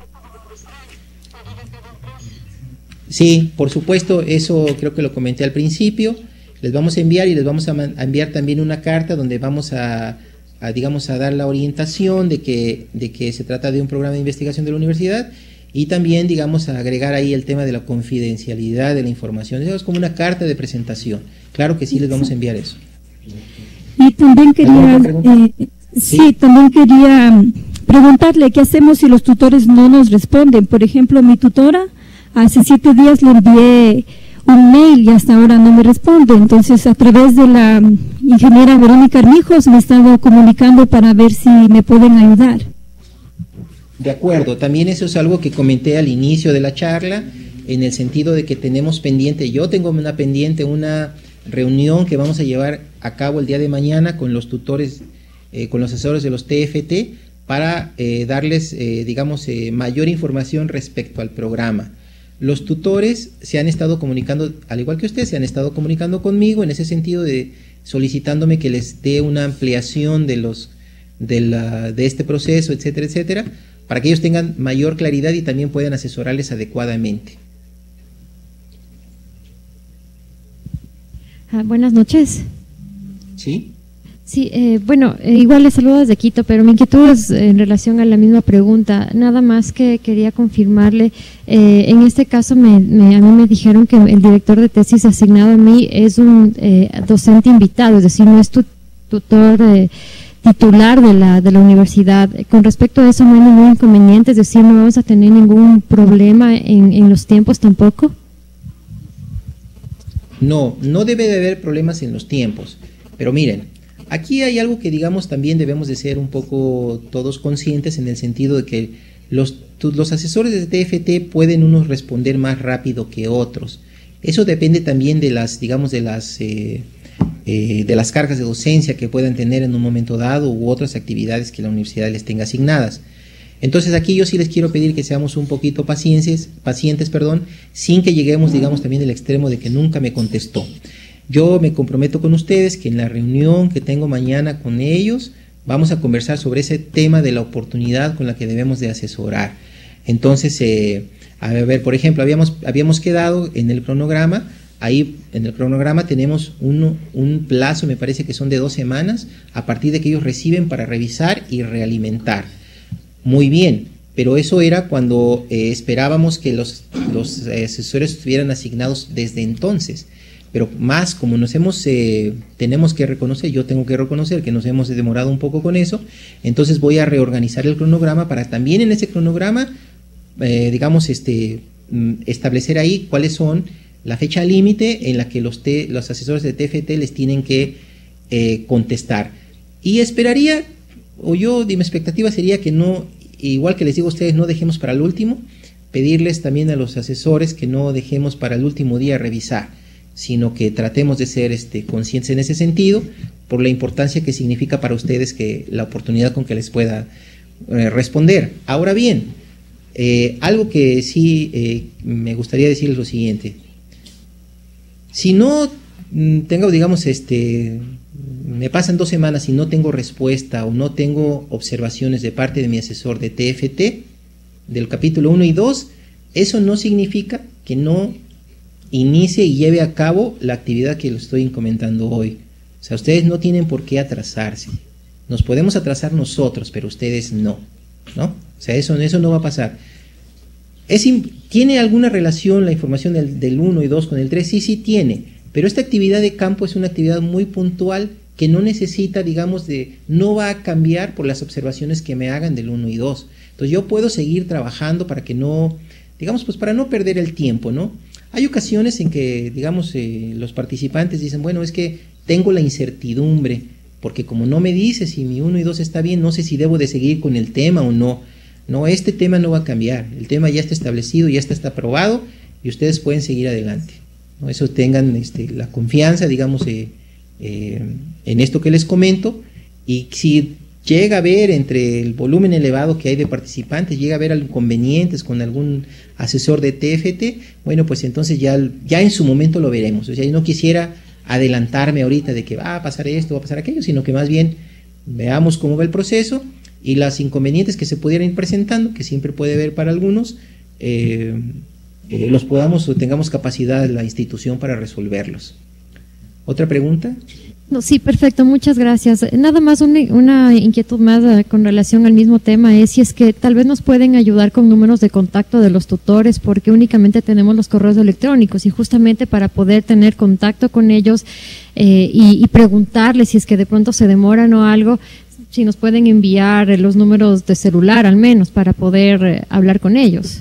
Sí, por supuesto, eso creo que lo comenté al principio. Les vamos a enviar y les vamos a enviar también una carta donde vamos a dar la orientación de que se trata de un programa de investigación de la universidad y también, digamos, a agregar ahí el tema de la confidencialidad de la información. Eso es como una carta de presentación. Claro que sí, les vamos a enviar eso. Y también quería, también quería preguntarle qué hacemos si los tutores no nos responden. Por ejemplo, mi tutora, hace 7 días le envié un mail y hasta ahora no me responde. Entonces, a través de la ingeniera Verónica Armijos me he estado comunicando para ver si me pueden ayudar. De acuerdo, también eso es algo que comenté al inicio de la charla, en el sentido de que tenemos pendiente, yo tengo una pendiente, una reunión que vamos a llevar a cabo el día de mañana con los tutores, con los asesores de los TFT, para darles, mayor información respecto al programa. Los tutores se han estado comunicando, al igual que ustedes, se han estado comunicando conmigo en ese sentido de solicitándome que les dé una ampliación de este proceso, etcétera, etcétera, para que ellos tengan mayor claridad y también puedan asesorarles adecuadamente. Buenas noches. ¿Sí? Sí, igual les saludo desde Quito, pero mi inquietud es en relación a la misma pregunta. Nada más que quería confirmarle, en este caso a mí me dijeron que el director de tesis asignado a mí es un docente invitado, es decir, no es tutor titular de la universidad. Con respecto a eso no hay ningún inconveniente, es decir, no vamos a tener ningún problema en los tiempos tampoco. No debe de haber problemas en los tiempos, pero miren, aquí hay algo que también debemos de ser un poco todos conscientes, en el sentido de que los asesores de TFT pueden unos responder más rápido que otros. Eso depende también de las cargas de docencia que puedan tener en un momento dado u otras actividades que la universidad les tenga asignadas. Entonces aquí yo sí les quiero pedir que seamos un poquito pacientes, sin que lleguemos, también al extremo de que nunca me contestó. Yo me comprometo con ustedes que en la reunión que tengo mañana con ellos vamos a conversar sobre ese tema de la oportunidad con la que debemos de asesorar. Entonces, por ejemplo, habíamos quedado en el cronograma. Ahí en el cronograma tenemos un plazo, me parece que son de 2 semanas, a partir de que ellos reciben para revisar y realimentar. Muy bien, pero eso era cuando esperábamos que los asesores estuvieran asignados desde entonces. Pero más como tenemos que reconocer, yo tengo que reconocer que nos hemos demorado un poco con eso, entonces voy a reorganizar el cronograma para también en ese cronograma, establecer ahí cuáles son la fecha límite en la que los asesores de TFT les tienen que contestar. Y esperaría, mi expectativa sería que no, igual que les digo a ustedes, no dejemos para el último, pedirles también a los asesores que no dejemos para el último día revisar, sino que tratemos de ser conscientes en ese sentido, por la importancia que significa para ustedes que la oportunidad con que les pueda responder. Ahora bien, algo que sí me gustaría decirles lo siguiente. Si no tengo, me pasan 2 semanas y no tengo respuesta o no tengo observaciones de parte de mi asesor de TFT, del capítulo 1 y 2, eso no significa que no inicie y lleve a cabo la actividad que lo estoy comentando hoy. O sea, ustedes no tienen por qué atrasarse. Nos podemos atrasar nosotros, pero ustedes no. O sea, eso no va a pasar. ¿Tiene alguna relación la información del 1 y 2 con el 3? Sí tiene, pero esta actividad de campo es una actividad muy puntual que no necesita, no va a cambiar por las observaciones que me hagan del 1 y 2. Entonces yo puedo seguir trabajando para que no, para no perder el tiempo, ¿no? Hay ocasiones en que, los participantes dicen, bueno, es que tengo la incertidumbre, porque como no me dice si mi 1 y 2 está bien, no sé si debo de seguir con el tema o no. No, este tema no va a cambiar, el tema ya está establecido, ya está aprobado y ustedes pueden seguir adelante, ¿no? Eso tengan la confianza, en esto que les comento, y si llega a haber entre el volumen elevado que hay de participantes, llega a haber inconvenientes con algún asesor de TFT, bueno, pues entonces ya en su momento lo veremos. O sea, yo no quisiera adelantarme ahorita de que va a pasar esto, va a pasar aquello, sino que más bien veamos cómo va el proceso y los inconvenientes que se pudieran ir presentando, que siempre puede haber para algunos, los podamos o tengamos capacidad de la institución para resolverlos. ¿Otra pregunta? No, sí, perfecto, muchas gracias. Nada más una inquietud más con relación al mismo tema es si es que tal vez nos pueden ayudar con números de contacto de los tutores, porque únicamente tenemos los correos electrónicos y justamente para poder tener contacto con ellos y preguntarles si es que de pronto se demoran o algo, si nos pueden enviar los números de celular al menos para poder hablar con ellos.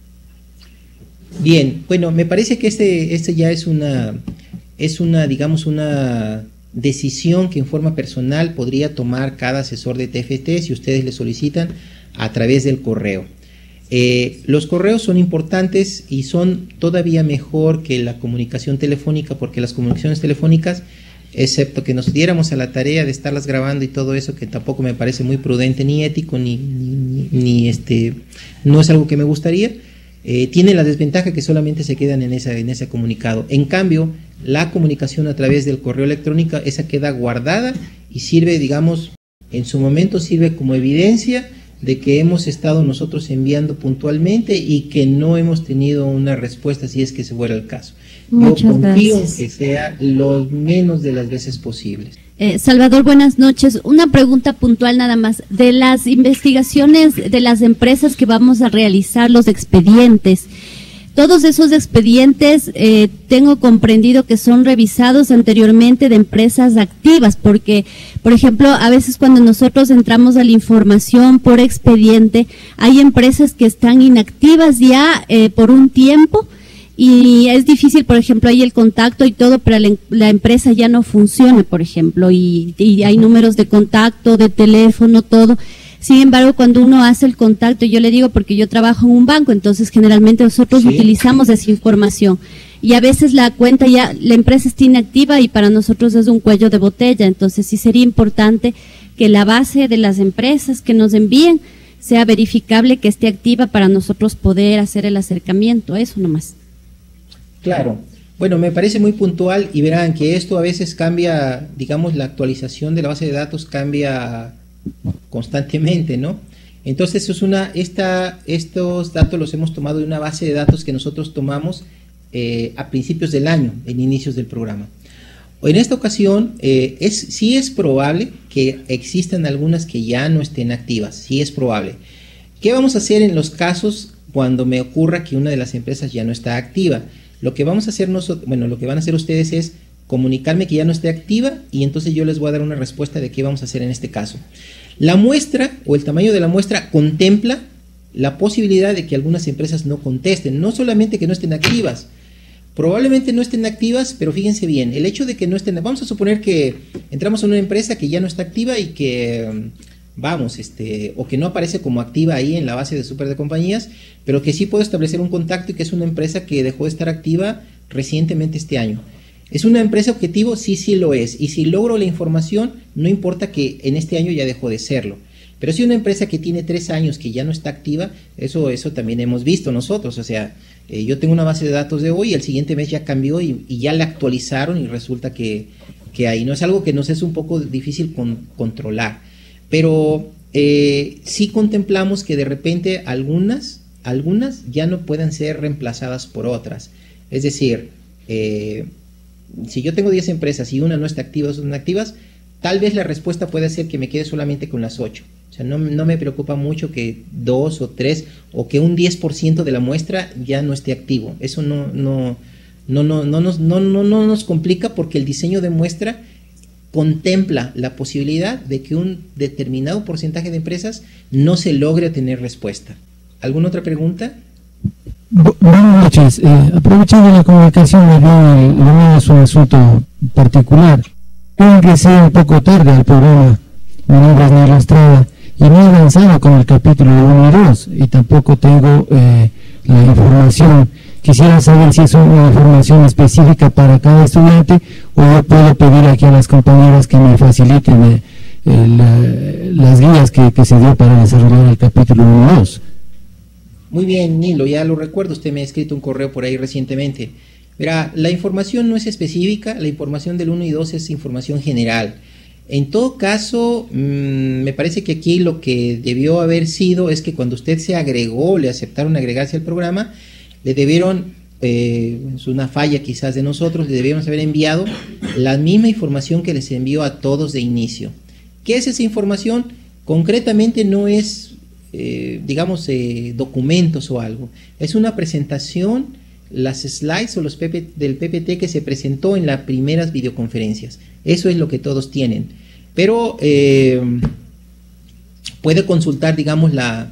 Bien, bueno, me parece que este ya es una, digamos, una decisión que en forma personal podría tomar cada asesor de TFT si ustedes le solicitan a través del correo. Los correos son importantes y son todavía mejor que la comunicación telefónica, porque las comunicaciones telefónicas, excepto que nos diéramos a la tarea de estarlas grabando y todo eso, que tampoco me parece muy prudente ni ético, ni no es algo que me gustaría, tiene la desventaja que solamente se quedan en ese comunicado. En cambio, la comunicación a través del correo electrónico, esa queda guardada y sirve, digamos, en su momento sirve como evidencia de que hemos estado nosotros enviando puntualmente y que no hemos tenido una respuesta si es que se fuera el caso. Muchas Yo confío gracias. en que sea lo menos de las veces posibles. Salvador, buenas noches. Una pregunta puntual nada más. De las investigaciones de las empresas que vamos a realizar, los expedientes, todos esos expedientes tengo comprendido que son revisados anteriormente de empresas activas, porque, por ejemplo, a veces cuando nosotros entramos a la información por expediente, hay empresas que están inactivas ya por un tiempo, y es difícil, por ejemplo, hay el contacto y todo, pero la empresa ya no funciona, por ejemplo, y hay números de contacto, de teléfono, todo. Sin embargo, cuando uno hace el contacto, yo le digo porque yo trabajo en un banco, entonces generalmente nosotros utilizamos esa información. Y a veces la cuenta ya, la empresa está inactiva y para nosotros es un cuello de botella. Entonces sí sería importante que la base de las empresas que nos envíen sea verificable, que esté activa para nosotros poder hacer el acercamiento. Eso nomás. Claro. Bueno, me parece muy puntual y verán que esto a veces cambia, digamos, la actualización de la base de datos cambia constantemente, ¿no? Entonces estos datos los hemos tomado de una base de datos que nosotros tomamos a principios del año, en inicios del programa. En esta ocasión sí es probable que existan algunas que ya no estén activas, sí es probable. ¿Qué vamos a hacer en los casos cuando me ocurra que una de las empresas ya no está activa? Lo que vamos a hacer nosotros, bueno, lo que van a hacer ustedes es comunicarme que ya no esté activa y entonces yo les voy a dar una respuesta de qué vamos a hacer en este caso. La muestra o el tamaño de la muestra contempla la posibilidad de que algunas empresas no contesten, no solamente que no estén activas, probablemente no estén activas, pero fíjense bien, el hecho de que no estén, vamos a suponer que entramos en una empresa que ya no está activa y que o que no aparece como activa ahí en la base de super de compañías, pero que sí puedo establecer un contacto y que es una empresa que dejó de estar activa recientemente este año. ¿Es una empresa objetivo? Sí lo es. Y si logro la información, no importa que en este año ya dejó de serlo. Pero si una empresa que tiene 3 años que ya no está activa, eso también hemos visto nosotros. O sea, yo tengo una base de datos de hoy y el siguiente mes ya cambió y ya la actualizaron y resulta que ahí no es algo que nos es un poco difícil controlar. Pero sí contemplamos que de repente algunas ya no puedan ser reemplazadas por otras. Es decir, si yo tengo 10 empresas y una no está activa o son activas, tal vez la respuesta puede ser que me quede solamente con las 8. O sea, no me preocupa mucho que 2 o 3 o que un 10% de la muestra ya no esté activo. Eso no nos complica porque el diseño de muestra contempla la posibilidad de que un determinado porcentaje de empresas no se logre tener respuesta. ¿Alguna otra pregunta? Buenas noches. Aprovechando la comunicación, lo mío es un asunto particular. Creo que sea un poco tarde al programa. Mi nombre es Nilo Estrada y no he avanzado con el capítulo 1 y 2 y tampoco tengo la información. Quisiera saber si es una información específica para cada estudiante o yo puedo pedir aquí a las compañeras que me faciliten las guías que se dio para desarrollar el capítulo 1 y 2. Muy bien, Nilo, ya lo recuerdo, usted me ha escrito un correo por ahí recientemente. Verá, la información no es específica, la información del 1 y 2 es información general. En todo caso, me parece que aquí lo que debió haber sido es que cuando usted se agregó, le aceptaron agregarse al programa, le debieron, es una falla quizás de nosotros, le debieron haber enviado la misma información que les envió a todos de inicio. ¿Qué es esa información? Concretamente no es, documentos o algo. Es una presentación, las slides o los del PPT que se presentó en las primeras videoconferencias. Eso es lo que todos tienen. Pero puede consultar, digamos, la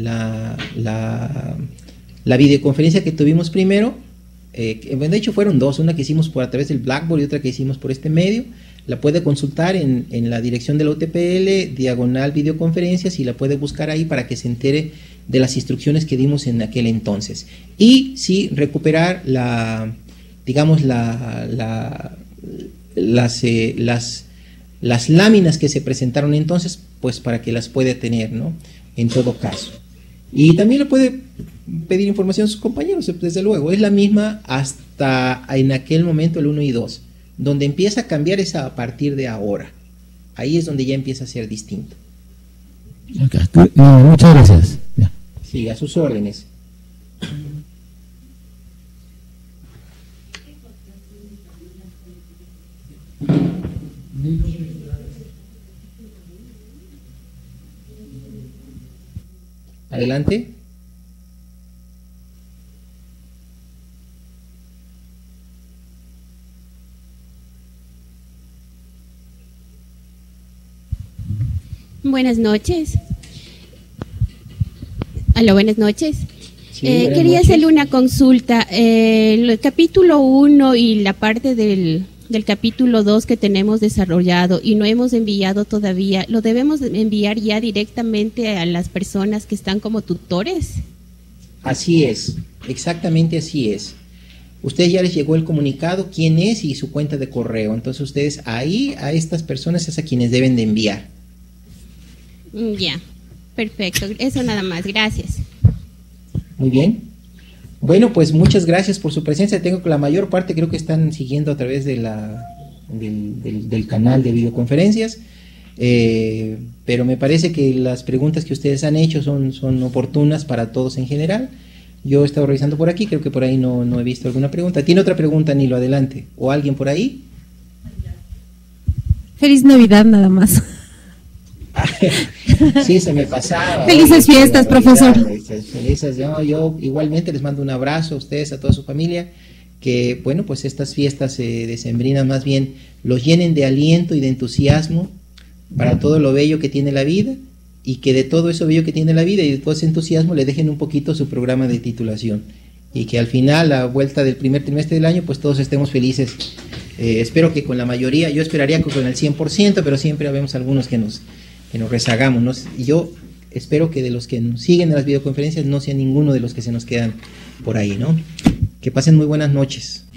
videoconferencia que tuvimos primero. De hecho fueron dos, una que hicimos a través del Blackboard y otra que hicimos por este medio. La puede consultar en la dirección de la UTPL, diagonal videoconferencias, y la puede buscar ahí para que se entere de las instrucciones que dimos en aquel entonces. Y sí, recuperar digamos, las láminas que se presentaron entonces, pues para que las pueda tener, ¿no? En todo caso. Y también le puede pedir información a sus compañeros, desde luego. Es la misma hasta en aquel momento el 1 y 2. Donde empieza a cambiar es a partir de ahora. Ahí es donde ya empieza a ser distinto. Muchas gracias. Ya. Sí, a sus órdenes. Adelante. Buenas noches. Aló, buenas noches. Sí, buenas Quería noches. hacerle una consulta. El capítulo 1 y la parte del capítulo 2 que tenemos desarrollado y no hemos enviado todavía, ¿lo debemos enviar ya directamente a las personas que están como tutores? Así es, exactamente así es. Ustedes ya les llegó el comunicado, quién es y su cuenta de correo. Entonces ustedes ahí, a estas personas es a quienes deben de enviar. Ya, perfecto. Eso nada más. Gracias. Muy bien. Bueno, pues muchas gracias por su presencia. Tengo que la mayor parte creo que están siguiendo a través de del canal de videoconferencias. Pero me parece que las preguntas que ustedes han hecho son oportunas para todos en general. Yo he estado revisando por aquí, creo que por ahí no he visto alguna pregunta. ¿Tiene otra pregunta, Nilo? Adelante. ¿O alguien por ahí? Feliz Navidad nada más. Sí, se me pasaba. Felices fiestas, profesor. Felices, yo igualmente les mando un abrazo a ustedes, a toda su familia. Que, bueno, pues estas fiestas decembrinas más bien los llenen de aliento y de entusiasmo para todo lo bello que tiene la vida, y que de todo eso bello que tiene la vida y de todo ese entusiasmo le dejen un poquito su programa de titulación, y que al final, a vuelta del primer trimestre del año, pues todos estemos felices. Espero que con la mayoría, yo esperaría que con el 100%, pero siempre habemos algunos que nos rezagamos, ¿no? Y yo espero que de los que nos siguen en las videoconferencias no sea ninguno de los que se nos quedan por ahí, ¿no? Que pasen muy buenas noches.